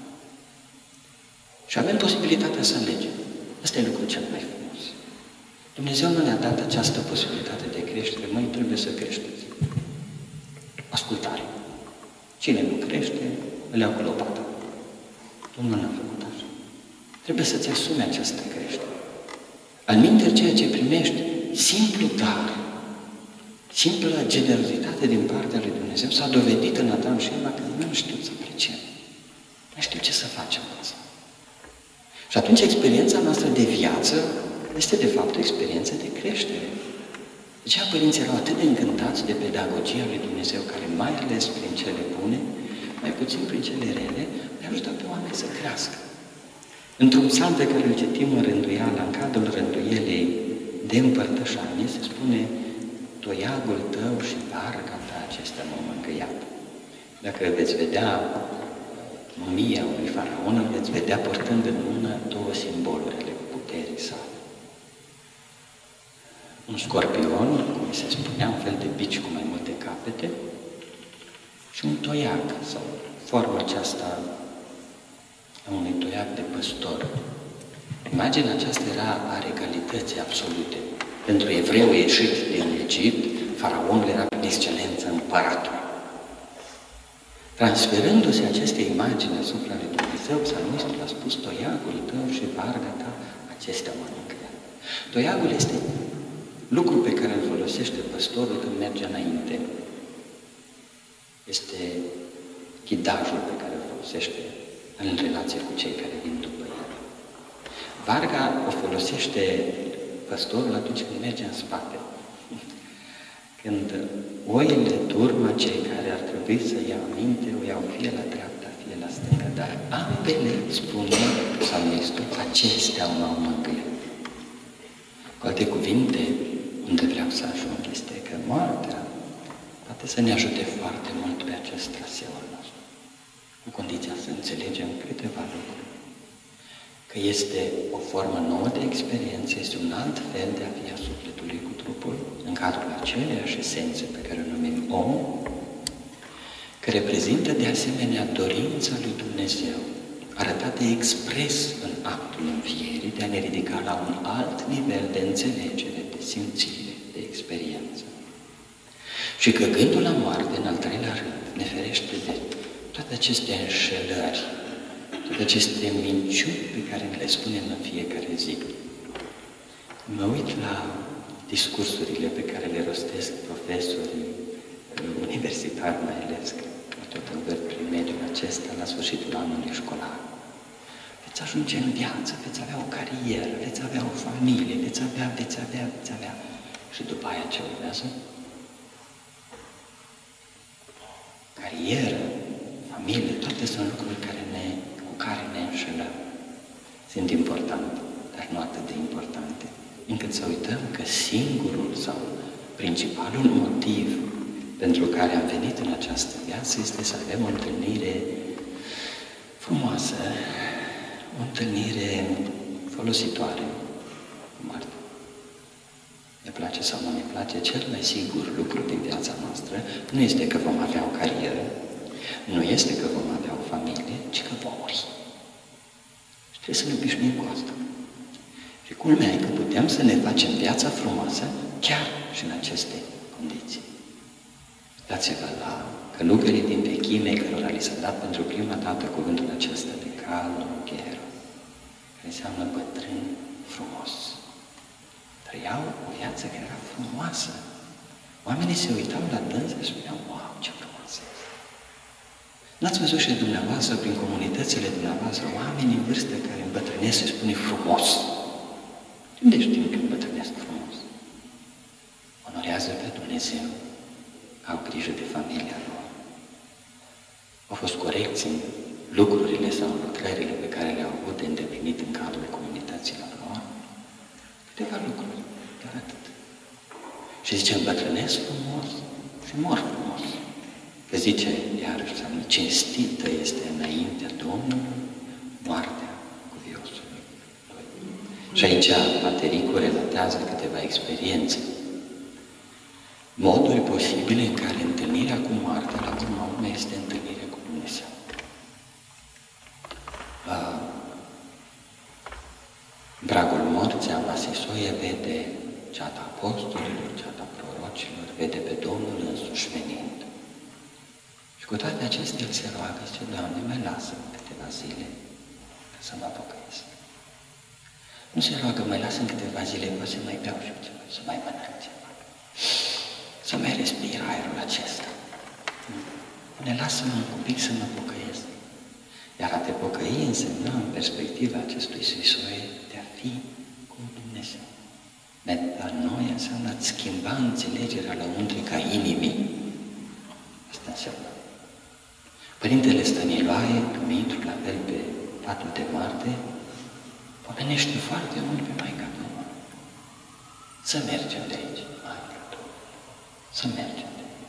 Și avem posibilitatea să alegem. Ăsta e lucrul cel mai frumos. Dumnezeu nu ne-a dat această posibilitate de creștere, măi, trebuie să creșteți. Ascultare. Cine nu crește, îl iau cu lopata. Domnul n-a făcut așa. Trebuie să-ți asumi această creștere. Alminteri, ceea ce primești, simplu dar, simplă generozitate din partea lui Dumnezeu s-a dovedit în Adam și Eva că nu știu să apreciem. Nu știu ce să facem cu asta. Și atunci experiența noastră de viață este de fapt o experiență de creștere. De aceea părinții erau atât de încântați de pedagogia lui Dumnezeu, care mai ales prin cele bune, mai puțin prin cele rele, le ajută pe oameni să crească. Într-un psalm pe care îl citim în rânduială, în cadrul rânduielei de împărtășanie, se spune toiagul tău și varga ta acestea m-au mângâiat. Dacă veți vedea mumia unui faraon, veți vedea purtând în mână două simboluri ale puterii sale. Un scorpion, cum se spunea, un fel de bici cu mai multe capete, și un toiag, sau forma aceasta a unui toiag de păstor. Imaginea aceasta era a regalității absolute. Pentru evreu ieșit din Egipt, faraonul era prin excelență împăratul. Transferându-se aceste imagini asupra lui Dumnezeu, psalmistul a spus toiagul tău și varga ta, acestea mă mângâiat. Toiagul este lucru pe care îl folosește păstorul când merge înainte. Este ghidajul pe care îl folosește în relație cu cei care vin după el. Varga o folosește păstorul atunci când merge în spate. Când oile turma, cei care ar trebui să iau aminte, o iau fie la dreapta, fie la stânga, dar ambele, spune psalmistul, acestea m-au mângâiat. Cu alte cuvinte, unde vreau să ajung este că moartea poate să ne ajute foarte mult pe acest traseu al nostru, cu condiția să înțelegem câteva lucruri. Că este o formă nouă de experiență, este un alt fel de a fi a sufletului cu trupul, în cadrul aceleiași esențe pe care o numim om, că reprezintă de asemenea dorința lui Dumnezeu, arătată expres în actul învierii, de a ne ridica la un alt nivel de înțelegere, de simțire, de experiență. Și că gândul la moarte, în al treilea rând, ne ferește de toate aceste înșelări, toate aceste minciuni pe care le spunem în fiecare zi. Mă uit la discursurile pe care le rostesc profesorii universitari, mai ales, că tot învăț prin mediul acesta, la sfârșitul anului școlar. Veți ajunge în viață, veți avea o carieră, veți avea o familie, veți avea, veți avea, veți avea. Și după aia ce urmează? Carieră, familie, toate sunt lucruri care ne, cu care ne înșelăm. Sunt importante, dar nu atât de importante, încât să uităm că singurul sau principalul motiv pentru care am venit în această viață este să avem o întâlnire frumoasă, o întâlnire folositoare cu moartea. Ne place sau nu ne place, cel mai sigur lucru din viața noastră nu este că vom avea o carieră, nu este că vom avea o familie, ci că vom muri. Și trebuie să ne obișnuim cu asta. Și culmea e că putem să ne facem viața frumoasă chiar și în aceste condiții. Dați-vă la călugării din vechime, cărora li s-a dat pentru prima dată cuvântul acesta de calugher, care înseamnă bătrân frumos. Trăiau o viață care era frumoasă. Oamenii se uitau la dânsă și spuneau, wow, ce frumoasă este. N-ați văzut și dumneavoastră, prin comunitățile dumneavoastră, oameni în vârstă care îmbătrânesc se spune frumos. Unde știm că îmbătrânesc frumos? Onorează pe Dumnezeu, au grijă de familia lor. Au fost corecți în lucrurile sau în lucrările pe care le-au avut de îndeplinit în cadrul comunităților lor. Câteva lucruri, doar atât. Și zice, îmbătrânesc frumos și mor frumos. Că zice, iarăși, cinstită este înaintea Domnului moartea cuviosului. Și aici Patericul relatează câteva experiențe. Moduri posibile în care întâlnirea cu moartea, la urma urmei, este întâlnirea cu Dumnezeu. Uh, Bragul morții, Amasisoie, vede ceata apostolilor, ceata prorocilor, vede pe Domnul însuși venind. Și cu toate acestea, el se roagă, zice, Doamne, mai lasă câteva zile ca să mă pocăiesc. Nu se roagă, mai lasă în câteva zile, că să mai beau și ceva, să mai mănânc ceva, să mai respir aerul acesta. Ne lasă-mă un pic să mă pocăiesc. Iar a te pocăi însemna, în perspectiva acestui scrisoare, de a fi cu Dumnezeu. Metanoia înseamnă a-ți schimba înțelegerea lăuntrică a inimii. Asta înseamnă. Părintele Stăniloae, când intru la fel pe patul de moarte, pomenește foarte mult pe Maica Domnului. Să mergem de aici, Maică Domnului, să mergem de aici.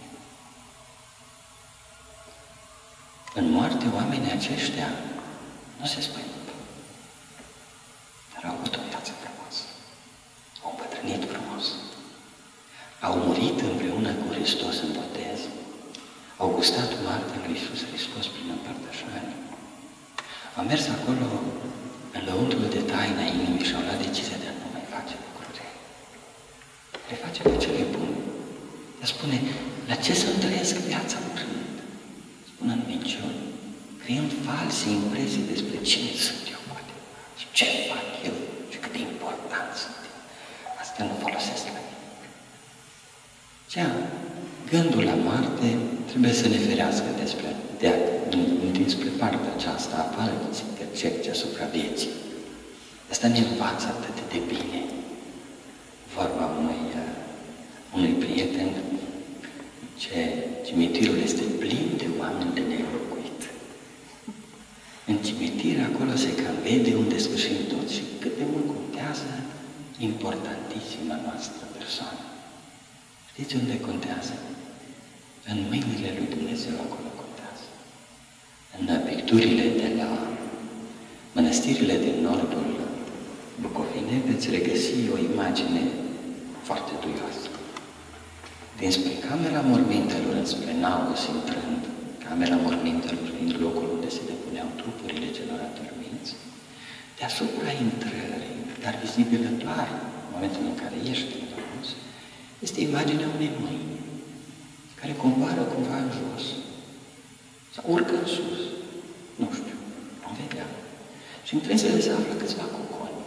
În moarte, oamenii aceștia nu se spăimântă, dar au avut o viață frumoasă, au îmbătrânit frumos, au murit împreună cu Hristos în botez, au gustat moartea lui Iisus Hristos prin împărtășare, au mers acolo în lăuntrul de taina inimii și au luat decizia de a nu mai face lucruri. Le face pe cele bune. Ea spune, la ce să-mi trăiesc viața urând? Spune în minciuni, creând false impresii despre cine sunt eu, poate, și ce fac eu, și cât de important sunt eu. Asta nu folosesc la mine. Cea, gândul la moarte trebuie să ne ferească despre, de, despre partea aceasta a falții percepții asupra vieții. Asta ne învață atât de bine. Vorba unui, uh, unui prieten, ce cimitirul este plin de oameni de nelocuit. În cimitir, acolo se cam vede unde sfârșim tot și cât de mult contează importantísima noastră persoană. Știți unde contează? În mâinile lui Dumnezeu acolo contează. În picturile de la mănăstirile din nordul Bucovinei veți regăsi o imagine foarte duioasă. Dinspre camera mormintelor, înspre Naos, intrând, camera mormintelor fiind locul unde se depuneau trupurile celor adormiți, deasupra intrării, dar vizibilă doar în momentul în care ești în Naos, este imaginea unei mâini, care coboară cumva în jos, sau urcă în sus, nu știu, nu vedea. Și în frânzele se află câțiva coconi.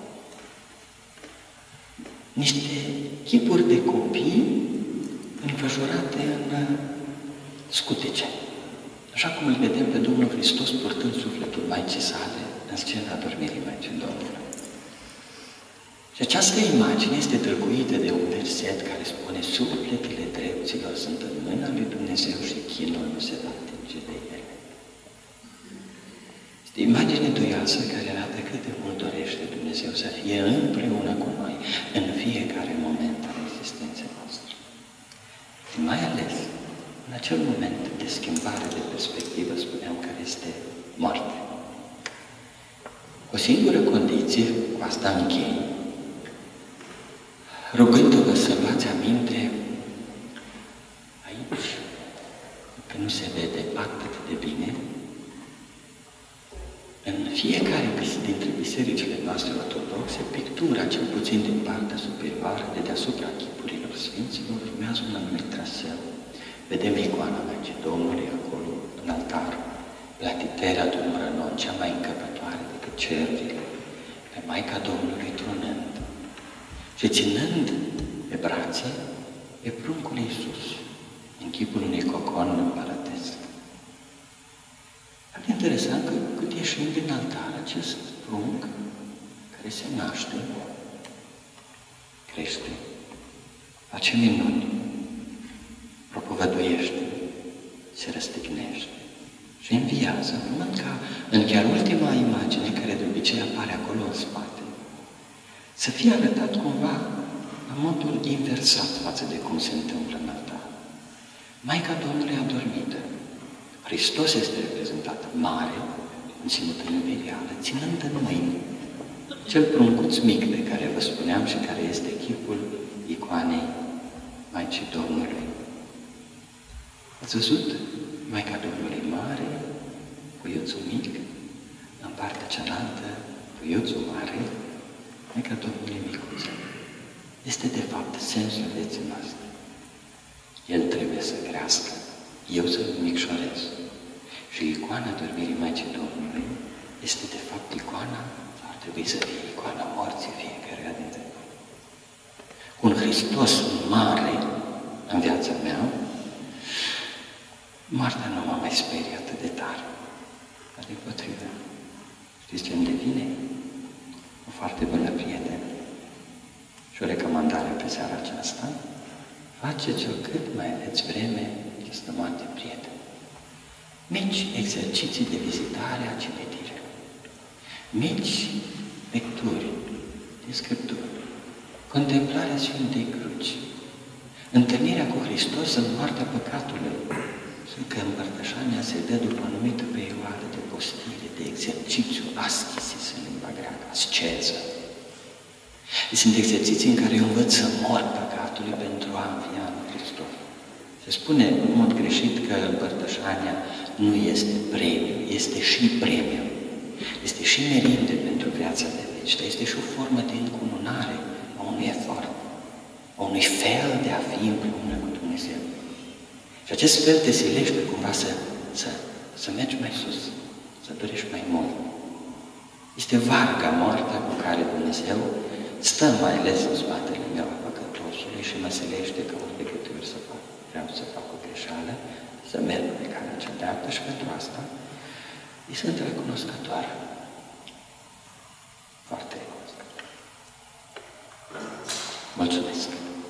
Niște chipuri de copii înfășurate în scutece. Așa cum îl vedem pe Domnul Hristos purtând sufletul Maicii sale în scena adormirii Maicii Domnului. Și această imagine este tălcuită de un verset care spune sufletele drepților sunt în mâna lui Dumnezeu și chinul nu se va atinge de ele. Este imagine duioasă care arată cât de mult dorește Dumnezeu să fie împreună cu noi în fiecare moment al existenței noastre. Și mai ales în acel moment de schimbare de perspectivă, spuneam, care este moarte. O singură condiție, cu asta închei, rugându-vă să luați aminte aici, că nu se vede atât de bine, în fiecare dintre bisericile noastre ortodoxe, pictura, cel puțin din partea superioară, de deasupra chipurilor Sfinților, urmează un anumit traseu. Vedem icoana Maicii Domnului acolo, în altar, la Titerea Dumbrănon, cea mai încăpătoare decât cervile, pe Maica Domnului tronând și ținând pe brațe pe pruncul Iisus, în chipul unui cocon împărătesc. Foarte interesant că cât ieșim din altar, acest prunc care se naște, crește, face minuni, propovăduiește, se răstignește și înviază, urmând ca în chiar ultima imagine care de obicei apare acolo în spate, să fie arătat cumva în modul inversat față de cum se întâmplă în altar. Maica Domnului adormită, Hristos este reprezentat mare, înținut în imperială, ținând în mâini cel pruncuț mic de care vă spuneam și care este chipul icoanei Maicii Domnului. Ați văzut Maica Domnului mare, puiuțul mic, în partea cealaltă, puiuțul mare, Maica Domnului micuță. Este de fapt sensul vieții noastre. El trebuie să crească, eu să-l micșorez. Și icoana dormirii Maicii Domnului este de fapt icoana, ar trebui să fie icoana morții fiecare dintre noi. Cu un Hristos mare în viața mea, moartea nu mă mai sperie atât de tare. Dar deopotrivă, știți ce îmi devine? O foarte bună prietenă. Și o recomandare pe seara aceasta, faceți-o cât mai aveți vreme, această moarte prieteni. Mici exerciții de vizitare a cimitirelor. Mici lecturi din Scriptură. contemplarea Sfintei Cruci, întâlnirea cu Hristos în moartea păcatului, și că împărtășania se dă după o anumită perioadă de postire, de exercițiu, aschisis în limba greacă, asceză. Sunt exerciții în care eu învăț să mor păcatului pentru a învia în Hristos. Se spune în mod greșit că împărtășania nu este premiu, este și premiu. Este și merite pentru viața de veci, dar este și o formă de încununare a unui efort, a unui fel de a fi împreună cu Dumnezeu. Și acest fel te silește cumva să, să, să mergi mai sus, să dorești mai mult. Este varga moartea cu care Dumnezeu stă mai ales în spatele meu a păcătosului și mă silește că ori de câte ori să fac, vreau să fac o greșeală, să merg pe calea cea dreaptă și pentru asta îi sunt recunoscătoare. Foarte recunoscătoare. Mulțumesc!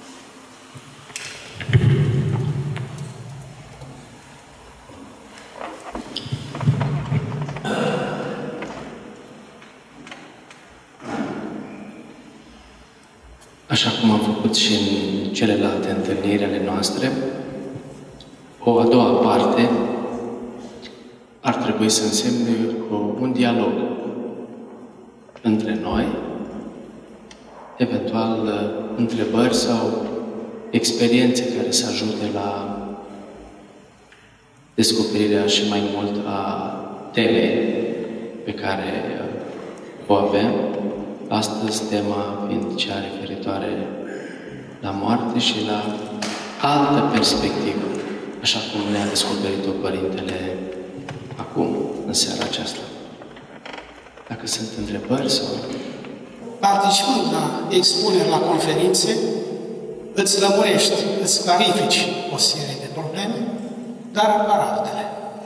Așa cum am făcut și în celelalte întâlniri ale noastre, o a doua parte ar trebui să însemne un dialog între noi, eventual întrebări sau experiențe care să ajute la descoperirea și mai mult a temei pe care o avem. Astăzi, tema fiind cea referitoare la moarte și la altă perspectivă, așa cum ne-a descoperit-o Părintele acum, în seara aceasta. Dacă sunt întrebări sau... Participând la expuneri, la conferințe, îți lămurești, îți clarifici o serie de probleme, dar apar altele.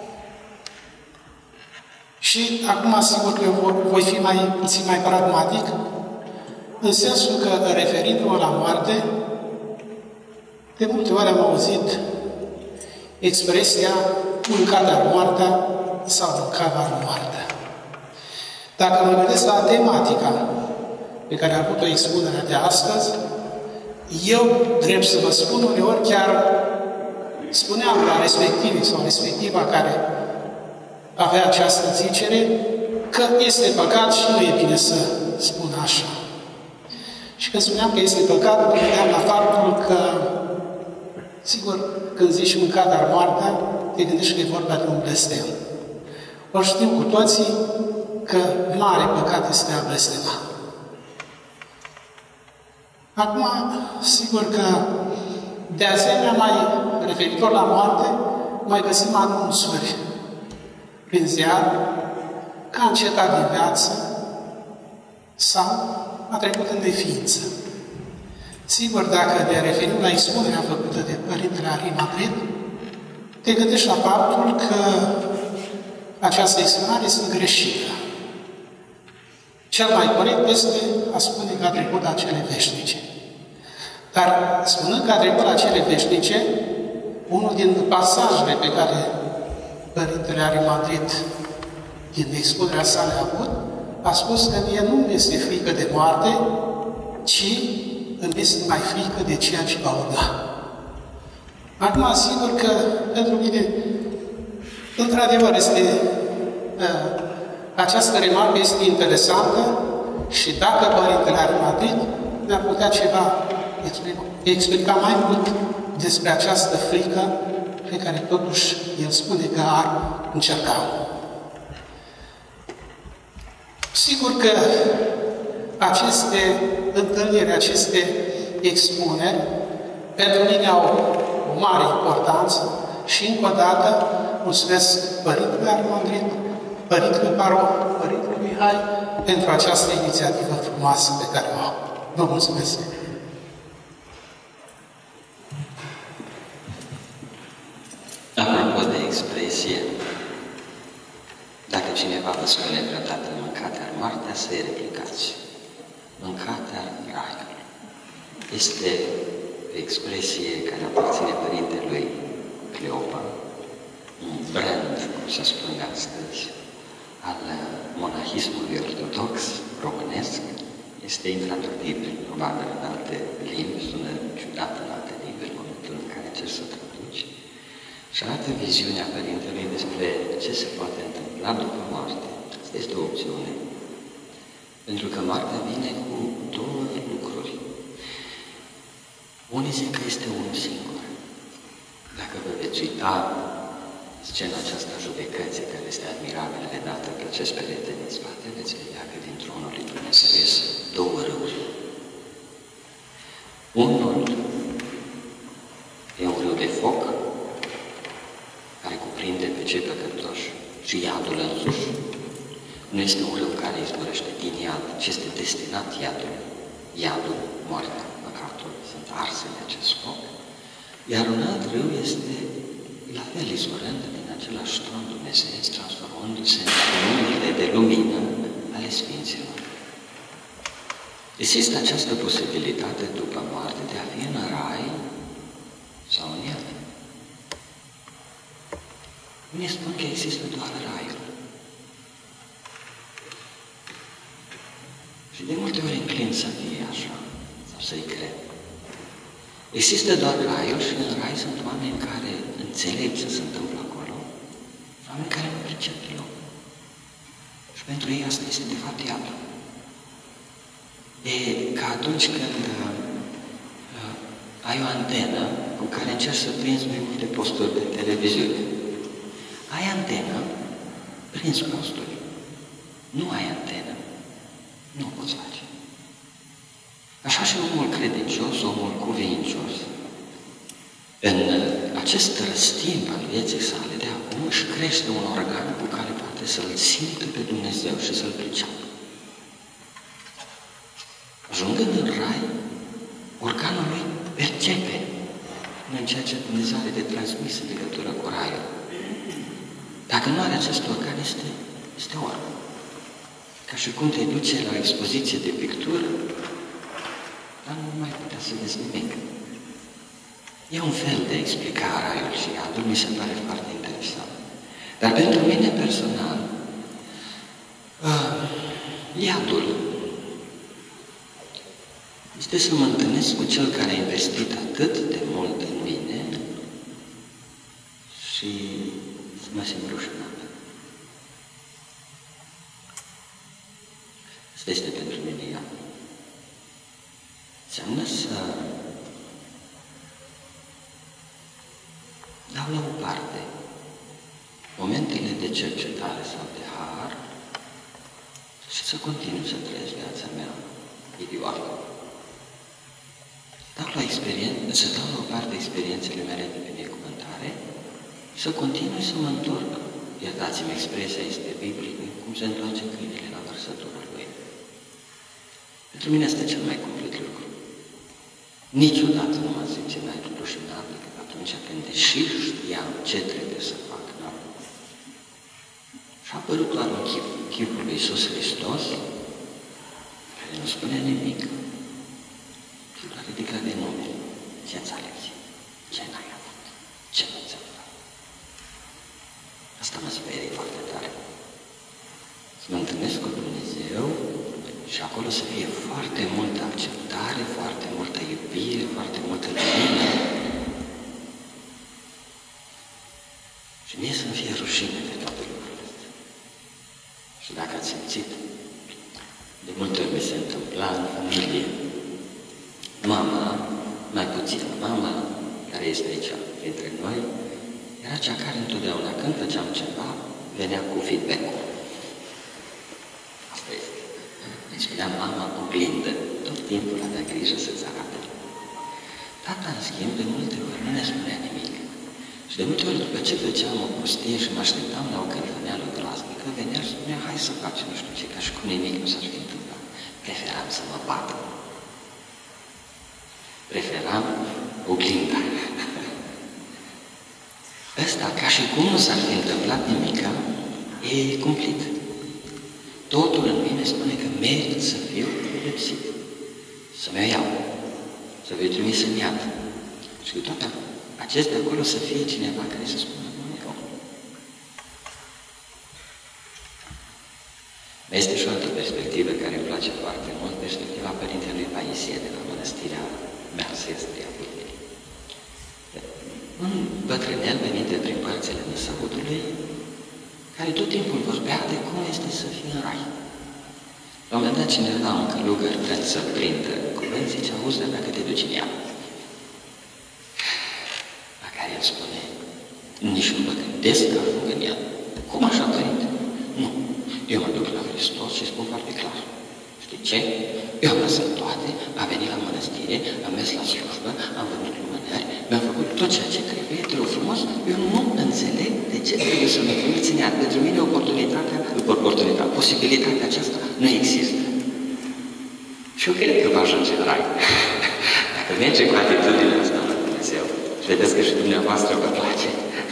Și acum, sigur că voi fi mai puțin mai pragmatic, în sensul că, referindu-mă la moarte, de multe ori am auzit expresia mâncat moartea sau mâncat moartea. Dacă mă gândesc la tematica pe care a avut-o expunerea de astăzi, eu, drept să vă spun, uneori chiar spuneam la respectivii sau respectiva care avea această zicere, că este păcat și nu e bine să spun așa. Și când spuneam că este păcat, mă gândeam la faptul că, sigur, când zici mâncat dar moartea, te gândești că e vorba de un blestem. Ori știm cu toții că mare păcat este a blestema. Acum, sigur că, de asemenea, mai referitor la moarte, mai găsim anunțuri prin ziar, că a încetat din viață sau a trecut în neființă. Sigur, dacă ne referim la expunerea făcută de Părintele Arimadrid, te gândești la faptul că această exprimare este greșită. Cel mai corect este a spune că a trecut la cele veșnice. Dar, spunând că a trecut la cele veșnice, unul din pasajele pe care Părintele Arimadrid, din expunerea sa le-a avut, a spus că mie nu este frică de moarte, ci îmi este mai frică de ceea ce va urma. Acum, sigur că pentru mine, într-adevăr, este, uh, această remarcă este interesantă și dacă Părintele Arimadrid ne-ar putea ceva explica mai mult despre această frică pe care totuși el spune că ar încerca. Sigur că aceste întâlniri, aceste expuneri, pentru mine au o mare importanță și încă o dată mulțumesc Părintele Arimadrid, Părintele Paro, Părintele Mihai pentru această inițiativă frumoasă pe care o au. Vă mulțumesc! Apropo de expresie, dacă cineva vă spune vreodată mâncatea moartea, să-i replicați. Mâncatea raiului. Este o expresie care aparține părintelui Cleopa, un brand, cum se spune astăzi, al monahismului ortodox românesc. este intraductibil, probabil în alte limbi, sună ciudat în alte limbi, în momentul în care încerci să traduci, și arată viziunea Părintelui despre ce se poate întâmpla după moarte. Asta este o opțiune. Pentru că moartea vine cu două lucruri. Unii zic că este unul singur. Dacă vă veți uita scena aceasta a judecății, care este admirabilă de dată pe acest perete din spate, veți vedea că din tronul lui Dumnezeu ies două râuri. Unul e un râu de foc, care cuprinde pe cei păcătoși și iadul însuși. Nu este un râu care izvorăște din iad, ci este destinat iadul. Iadul, moartea, păcatul, sunt arse de acest foc. Iar un alt râu este la fel izvorând din același tron dumnezeiesc, transformându-se în lumile de lumină ale Sfinților. Există această posibilitate după moarte de a fi în rai sau în iad. Unii spun că există doar raiul. Și de multe ori înclin să fie așa, sau să-i cred. Există doar raiul și în rai sunt oameni care înțeleg ce se întâmplă acolo, oameni care nu pricep deloc. Și pentru ei asta este de fapt iadul. E ca atunci când uh, ai o antenă cu care încerci să prinzi mai multe posturi de televiziune. Ai antenă, prinzi posturi. Nu ai antenă, nu o poți face. Așa și omul credincios, omul cuvincios, în acest răstimp al vieții sale de acum își crește un organ cu care poate să-L simtă pe Dumnezeu și să-L priceapă. Ajungând în rai, organul lui percepe în ceea ce Dumnezeu are de transmis în legătură cu raiul. Dacă nu are acest organ, este, este orb. Ca și cum te duce la o expoziție de pictură, dar nu mai putea să vezi nimic. E un fel de explicare a raiul și iadul, mi se pare foarte interesant. Dar pentru mine personal, uh, iadul este să mă întâlnesc cu Cel care a investit atât de mult în mine și să mă simt rușinat. Asta este pentru mine iadul. Înseamnă să dau la o parte momentele de cercetare sau de har și să continui să trăiesc viața mea idiotă. Dau la experiență, să dau la o parte experiențele mele de binecuvântare și să continui să mă întorc. Iertați-mi, expresia este biblică, cum se întoarce câinele la vărsătura lui. Pentru mine este cel mai cumplit lucru. Niciodată nu m-am simțit mai rușinat decât atunci când, deși știam ce trebuie să fac, nu? Și a apărut doar un chip, chipul lui Iisus Hristos, care nu spune nimic, și doar ridică de nume. Ce înțelegi? Ce n-ai avut? Ce nu ți-am dat? Asta mă sperie foarte tare. Să mă întâlnesc cu Dumnezeu și acolo să fie foarte multă acceptare, foarte multă iubire, foarte multă lumină. Și mie să-mi fie rușine de toate lucrurile astea. Și dacă ați simțit, de multe ori mi se întâmpla în familie. Mama, mai puțin, mama care este aici printre noi, era cea care întotdeauna când făceam ceva, venea cu feedback-ul. Asta este. Deci venea mama oglindă, tot timpul avea grijă să-ți arate. Tata, în schimb, de multe ori nu ne spunea nimic. Și de multe ori, după ce făceam o prostie și mă așteptam la o cântăneală glasnică, venea și spunea, hai să facem nu știu ce, ca și cum nimic nu s-ar fi întâmplat. Preferam să mă bată. Preferam oglinda. Ăsta, ca și cum nu s-ar fi întâmplat nimica, e cumplit. Totul în mine spune că merit să fiu pedepsit, să mă iau, să fiu trimis în iad. Și cu toate acestea acolo să fie cineva care să spună, nu eu. Este și o altă perspectivă care îmi place foarte mult, perspectiva Părintelui Paisie de la Mănăstirea Mersestria Pârniei. Un bătrânel venit de prin părțile Năsăudului, care tot timpul vorbea de cum este să fie în rai. La un moment dat cineva, un călugăr, vrând să prindă cuvânt, zice, auzi, dar dacă te duci în ea. La care el spune, nici nu mă gândesc că ajung în ea. Cum așa, părinte? Nu, eu mă duc la Hristos și spun foarte clar. Știi ce? Eu am lăsat toate, am venit la mănăstire, am mers la slujbă, am văzut lumânări, mi-am făcut tot ceea ce trebuie, te rog frumos, eu nu înțeleg de ce trebuie să mă primiți în ea. Pentru mine oportunitatea, oportunitatea, posibilitatea aceasta nu există. Și eu cred că va ajunge în rai. Dacă merge cu atitudinea asta la Dumnezeu, și vedeți că și dumneavoastră vă place.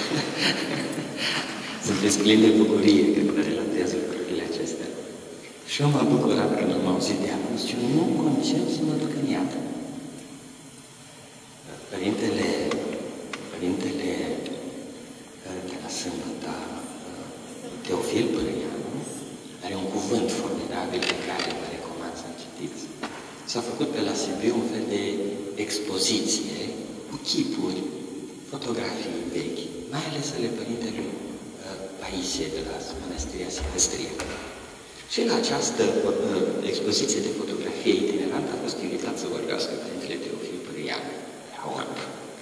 Sunteți plini de bucurie când vă relatez lucrurile acestea. Și eu m-am bucurat când am auzit de acum, și eu nu concep să mă duc în iad. Părintele, Părintele de la Sâmbătă, Teofil Părâianu, are un cuvânt formidabil pe care vă recomand să-l citiți. S-a făcut pe la Sibiu un fel de expoziție cu chipuri, fotografii vechi, mai ales ale Părintelui Paisie de la Mănăstirea Silvestria. Și la această uh, expoziție de fotografie itinerantă a fost invitat să vorbească Părintele Teofil Părâianu. Era orb.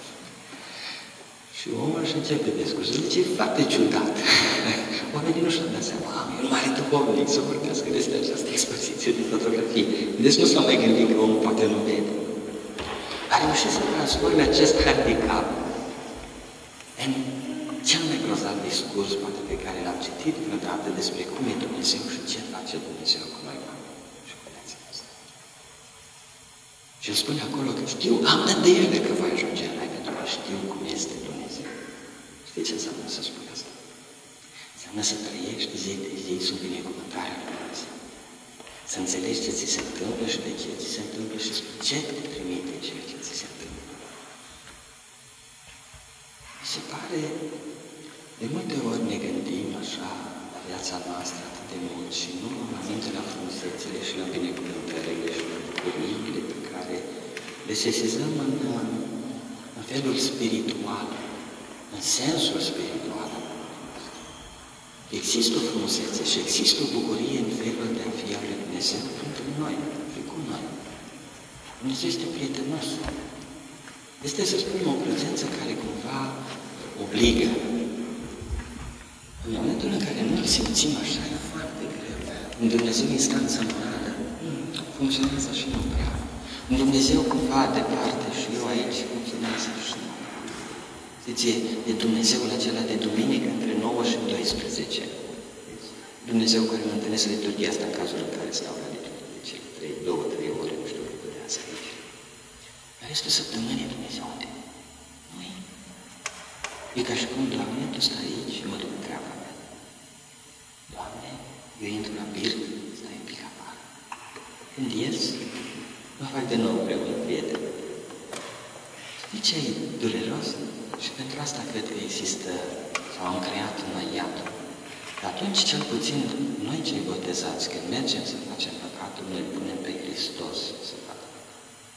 Și omul își începe discursul. Deci e foarte ciudat. Oamenii nu și-au dat seama, am e un mare duhovnic să vorbească despre această expoziție de fotografie. Deci nu s-au mai gândit că omul poate nu vede. A reușit să transforme acest handicap în cel mai grozav discurs, poate pe care l-am citit vreodată despre cum e Dumnezeu și ce face Dumnezeu cu noi oameni și cu viața noastră. Și îl spune acolo că știu, am nădejde că voi ajunge în rai, pentru că știu cum este Dumnezeu. Știi ce înseamnă să spui asta? Înseamnă să trăiești zi de zi sub binecuvântarea lui Dumnezeu. Să înțelegi ce ți se întâmplă și de ce ți se întâmplă și spre ce te trimite ceea ce ți se întâmplă. Mi se pare, de multe ori ne gândim așa la viața noastră atât de mult și nu luăm aminte la frumusețele și la binecuvântările și la bucuriile pe care le sesizăm în, în felul spiritual, în sensul spiritual. Există o frumusețe și există o bucurie în felul de a fi al lui Dumnezeu pentru noi, fi cu noi. Dumnezeu este prietenos. Este, să spunem, o prezență care cumva obligă. În momentul în care nu-L simțim așa, e foarte greu. În Dumnezeu instanța morală funcționează și nu prea. În Dumnezeu cumva departe și eu aici funcționează și nu. Deci e, e Dumnezeul acela de duminică între nouă și doisprezece. Dumnezeu care mă întâlnesc în liturghia asta în cazul în care stau la liturghie de cele trei, două, trei ore, nu știu cât puteați aici. Dar este o săptămână Dumnezeu unde? Nu e. E ca și cum, Doamne, Tu stai aici și mă duc în treaba mea. Doamne, eu intru la birt, stai un pic afară. Când ies, mă fac de nou împreună, prieten. Știi ce e dureros? Și pentru asta cred că există, sau am creat noi iadul. Atunci, cel puțin, noi cei botezați, când mergem să facem păcatul, noi punem pe Hristos să facă păcatul.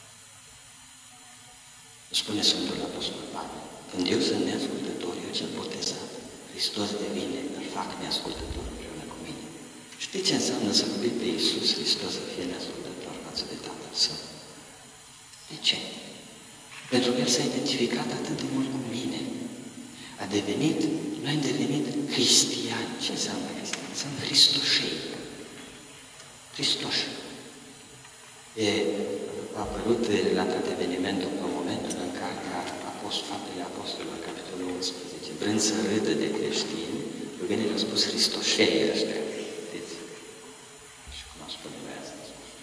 Spune Sfântul Apostol Pavel, când eu sunt neascultător, eu cel botezat, Hristos devine, îl fac neascultător împreună cu mine. Știi ce înseamnă să iubi pe Iisus Hristos să fie neascultător față de Tatăl Său? De ce? Pentru că El s-a identificat atât de mult cu mine. A devenit, noi am devenit cristiani. Ce înseamnă cristiani? Înseamnă Hristoșei. Hristoși. E, a apărut relatat evenimentul în momentul în care a fost Faptele Apostolilor, capitolul unsprezece, vrând să râdă de creștini, Rubenii le-au spus Hristoșei ăștia. Știți? Și cum au spune noi asta?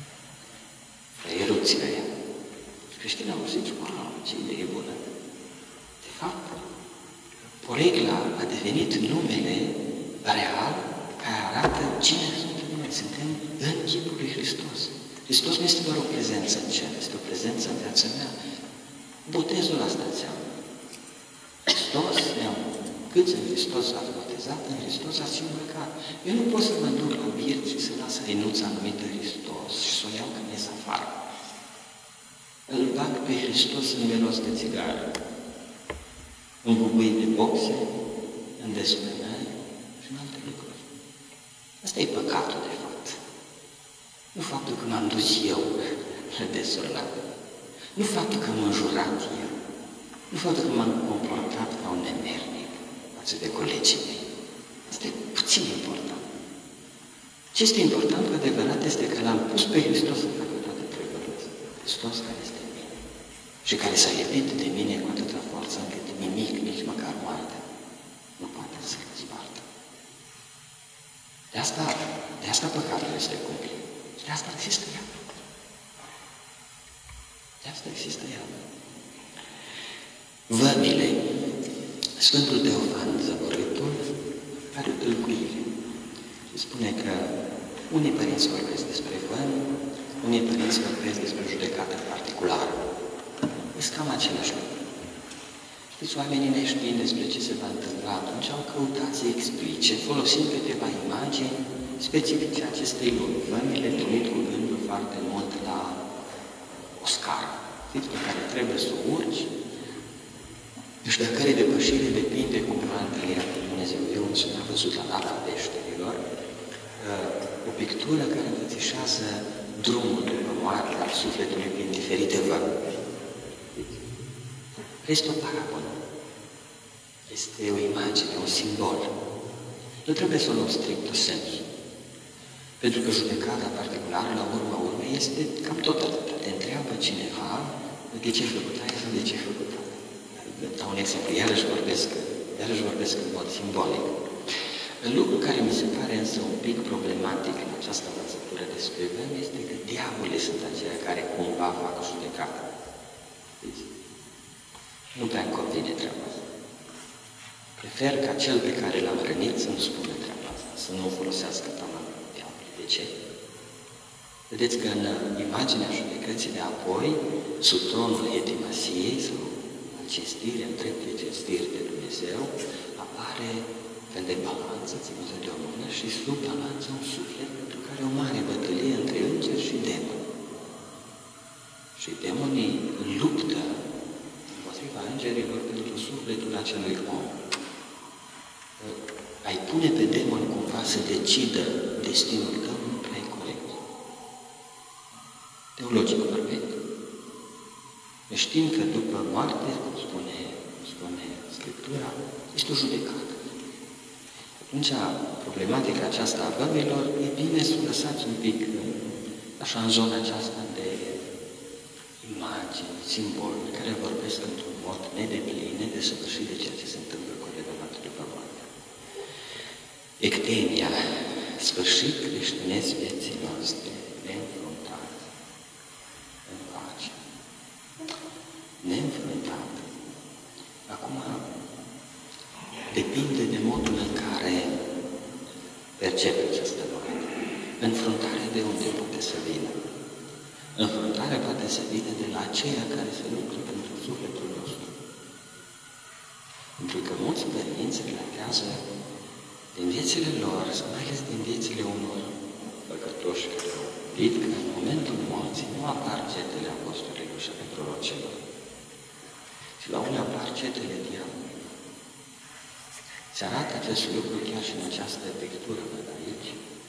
Eruția aia. Și creștinii au zis, wow, ce idee bună. De fapt, poregla a devenit numele real care arată cine suntem noi. Suntem în chipul lui Hristos. Hristos nu este doar o prezență în cer, este o prezență în viața mea. Botezul asta înseamnă. Hristos, câți în Hristos ați botezat, în Hristos ați și îmbrăcat. Eu nu pot să mă duc la birt și să las hăinuța anumită Hristos și să o iau când ies afară. îl bag pe Hristos în miros de țigară, în bubui de boxe, în despenări și în alte lucruri. Asta e păcatul, de fapt. Nu faptul că m-am dus eu la desolat, nu faptul că m-am jurat eu, nu faptul că m-am comportat ca un nemernic față de colegii mei. Asta e puțin important. Ce este important cu adevărat este că l-am pus pe Hristos în facă toate trebările. Hristos care este în mine și care s-a iubit de mine cu atâta forță încât nimic, nici măcar moartea, nu poate să-l dezbartă. De asta, de asta păcatul este cumplit. Și de asta există ea. De asta există ea. Vămile, Sfântul Teofan Zăvorâtul are o tâlcuire și spune că unii părinți vorbesc despre vămi, unii părinți vorbesc despre judecată particulară. Este cam același lucru. Știți, oamenii neștiind despre ce se va întâmpla, atunci au căutat să explice, folosind câteva imagini specifice acestei lumi. Vămile trimit cu gândul foarte mult la o scară, știți, pe care trebuie să o urci, și de care depășire depinde cum va întâlnirea cu Dumnezeu. Eu însumi am văzut la Nava Peșterilor o pictură care înfățișează drumul după moarte al sufletului prin diferite vămi. Este o parabolă. Este o imagine, un simbol. Nu trebuie să o luăm strict sensul. Pentru că judecata particulară, la urma urmei, este cam tot atât. Te întreabă cineva de ce ai făcut aia sau de ce ai făcut aia. Dau un exemplu, iarăși vorbesc, iarăși vorbesc în mod simbolic. Lucru care mi se pare însă un pic problematic în această învățătură despre vămi este că diavolii sunt aceia care cumva fac judecata. Deci, nu prea-mi convine treaba asta. Prefer ca cel pe care l-am rănit să-mi spună treaba asta, să nu o folosească tamanul diavolului. De ce? Vedeți că în imaginea judecății de apoi, sub tronul etimasiei sau cinstire, în dreptul cinstiri de Dumnezeu, apare fel de balanță ținută de o mână și sub balanță un suflet pentru care o mare bătălie între îngeri și demoni. Și demonii luptă împotriva îngerilor pentru sufletul acelui om. Ai pune pe demon cumva să decidă destinul tău nu prea e corect. Teologic vorbind. Știm că după moarte, cum spune, spune Scriptura, este o judecată. Atunci, problematica aceasta a vămilor, e bine să o lăsați un pic așa în zona aceasta de imagini, simboli, care vorbesc într-un mod nedeplin, nedesăvârșit de ceea ce se întâmplă cu adevărat după moarte. Ectenia, sfârșit creștinesc vieții noastre, neînfruntat, în pace. Neînfruntat. Acum, depinde de modul în care percepe această lume. Înfruntarea de unde poate să vină? Înfruntarea poate să vină de la aceia care se luptă pentru sufletul nostru. Pentru că mulți părinți relatează din viețile lor, mai ales din viețile unor păcătoși care au dit că în momentul morții nu apar cetele apostolilor și ale prorocilor. Și la unii apar cetele diavolului. Se arată acest lucru chiar și în această pictură, văd aici.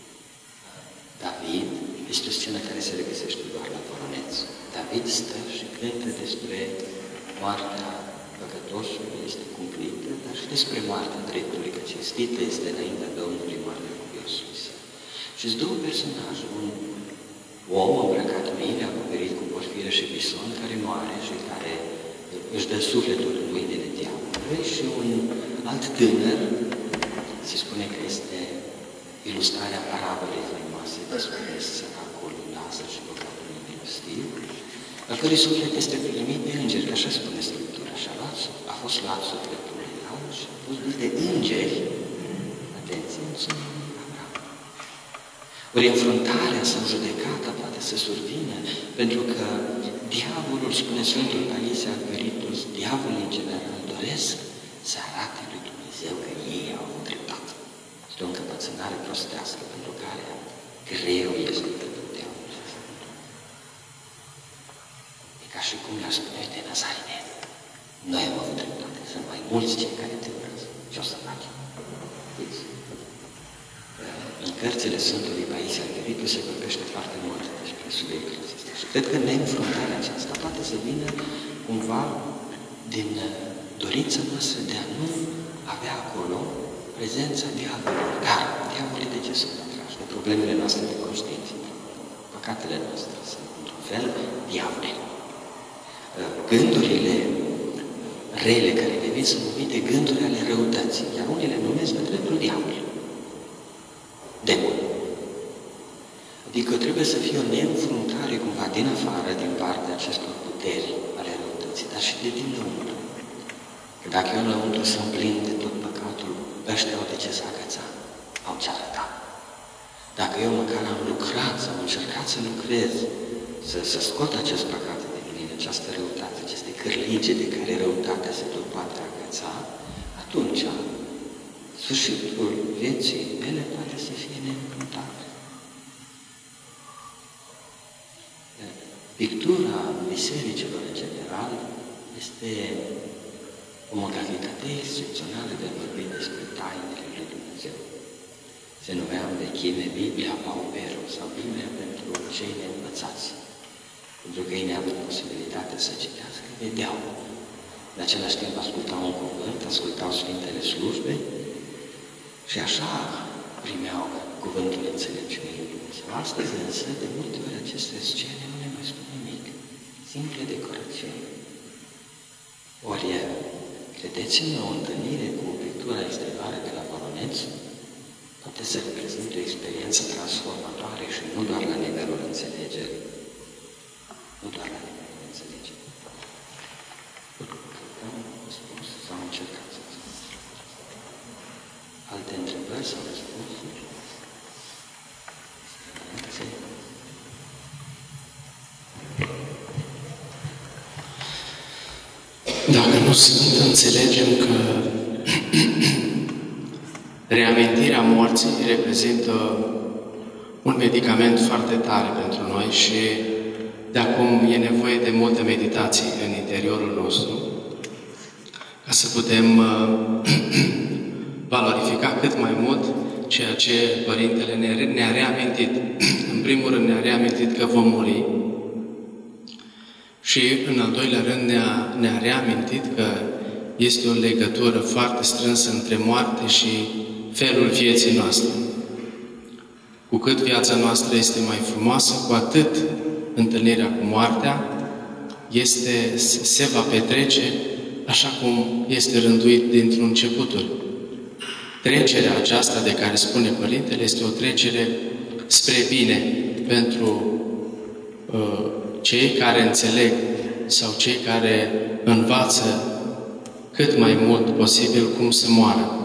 David, este o scenă care se regăsește doar la Voroneț. David stă și cântă despre moartea păcătosului, este cumplită, dar și despre moartea dreptului, că cinstită este înaintea Domnului moartea cuviosului său. Și-s două personaje, un om îmbrăcat bine, acoperit cu porfiră și bison, care moare și care își dă sufletul în mâinile diavolului, și un alt tânăr, se spune că este ilustrarea parabolei faimoase despre săracul Lazar și bogatul milostiv, al cărui suflet este primit de îngeri, că așa spune Scriptura, și a, luat, a fost luat sufletul lui Lazar și a fost dus de îngeri, atenție, în sânul lui Abraham. Ori înfruntarea sau judecata poate să survină, pentru că diavolul, spune Sfântul Paisie Arhăritos, diavolul în general doresc să arate lui Dumnezeu că ei au avut dreptate. Este o încăpățânare prostească pentru care greu este pentru diavolul. E ca și cum le-ar spune de nazarineni. Noi am avut dreptate, sunt mai mulți cei care te urăsc. Ce o să facem? Uiți, în cărțile Sfântului Paisie Arhiriphiu se vorbește foarte mult despre subiectul acesta. Și cred că neînfruntarea aceasta poate să vină cumva din dorința noastră de a nu avea acolo prezența diavolului. Dar diavolii de ce sunt atrași? De problemele noastre de conștiință. Păcatele noastre sunt, într-un fel, diavole. Gândurile rele care ne vin sunt numite gânduri ale răutății, iar unele numesc pe dreptul diavolului. Demon. Adică trebuie să fie o neînfruntare cumva din afară, din partea acestor puteri ale răutății, dar și de dinăuntru. Că dacă eu înăuntru sunt plin de tot păcatul, ăștia au de ce să agăța, au ce arăta. Dacă eu măcar am lucrat sau am încercat să lucrez, să, să scot acest păcat din mine, această răutate, aceste cârlige de care răutatea se tot poate agăța, atunci sfârșitul vieții mele poate să fie neîncântat. Pictura bisericilor în general este o modalitate excepțională de a vorbi despre tainele lui Dumnezeu. Se numea în vechime Biblia Pauperum sau Biblia pentru cei neînvățați. Pentru că ei neamă posibilitatea să citească, vedeau. În același timp ascultau un cuvânt, ascultau Sfintele Slujbe și așa primeau cuvântul înțelepciunii lui Dumnezeu. Astăzi însă, de multe ori, aceste scene nu ne mai spun nimic. Simple decorațiuni. Ori, credeți-mă, o întâlnire cu pictura exterioară de la Voroneț poate să reprezinte o experiență transformatoare și nu doar la nivelul înțelegerii. Nu doar la nivelul înțelegerii. Am spus sau am încercat să spun. Alte întrebări sau răspunsuri? Dacă nu sunt, înțelegem că reamintirea morții reprezintă un medicament foarte tare pentru noi și de acum e nevoie de multă meditație în interiorul nostru ca să putem valorifica cât mai mult ceea ce Părintele ne-a reamintit. În primul rând ne-a reamintit că vom muri și în al doilea rând ne-a, ne-a reamintit că este o legătură foarte strânsă între moarte și felul vieții noastre. Cu cât viața noastră este mai frumoasă, cu atât întâlnirea cu moartea este, se va petrece așa cum este rânduit dintr-un începutul. Trecerea aceasta de care spune Părintele este o trecere spre bine pentru uh, cei care înțeleg sau cei care învață cât mai mult posibil cum să moară.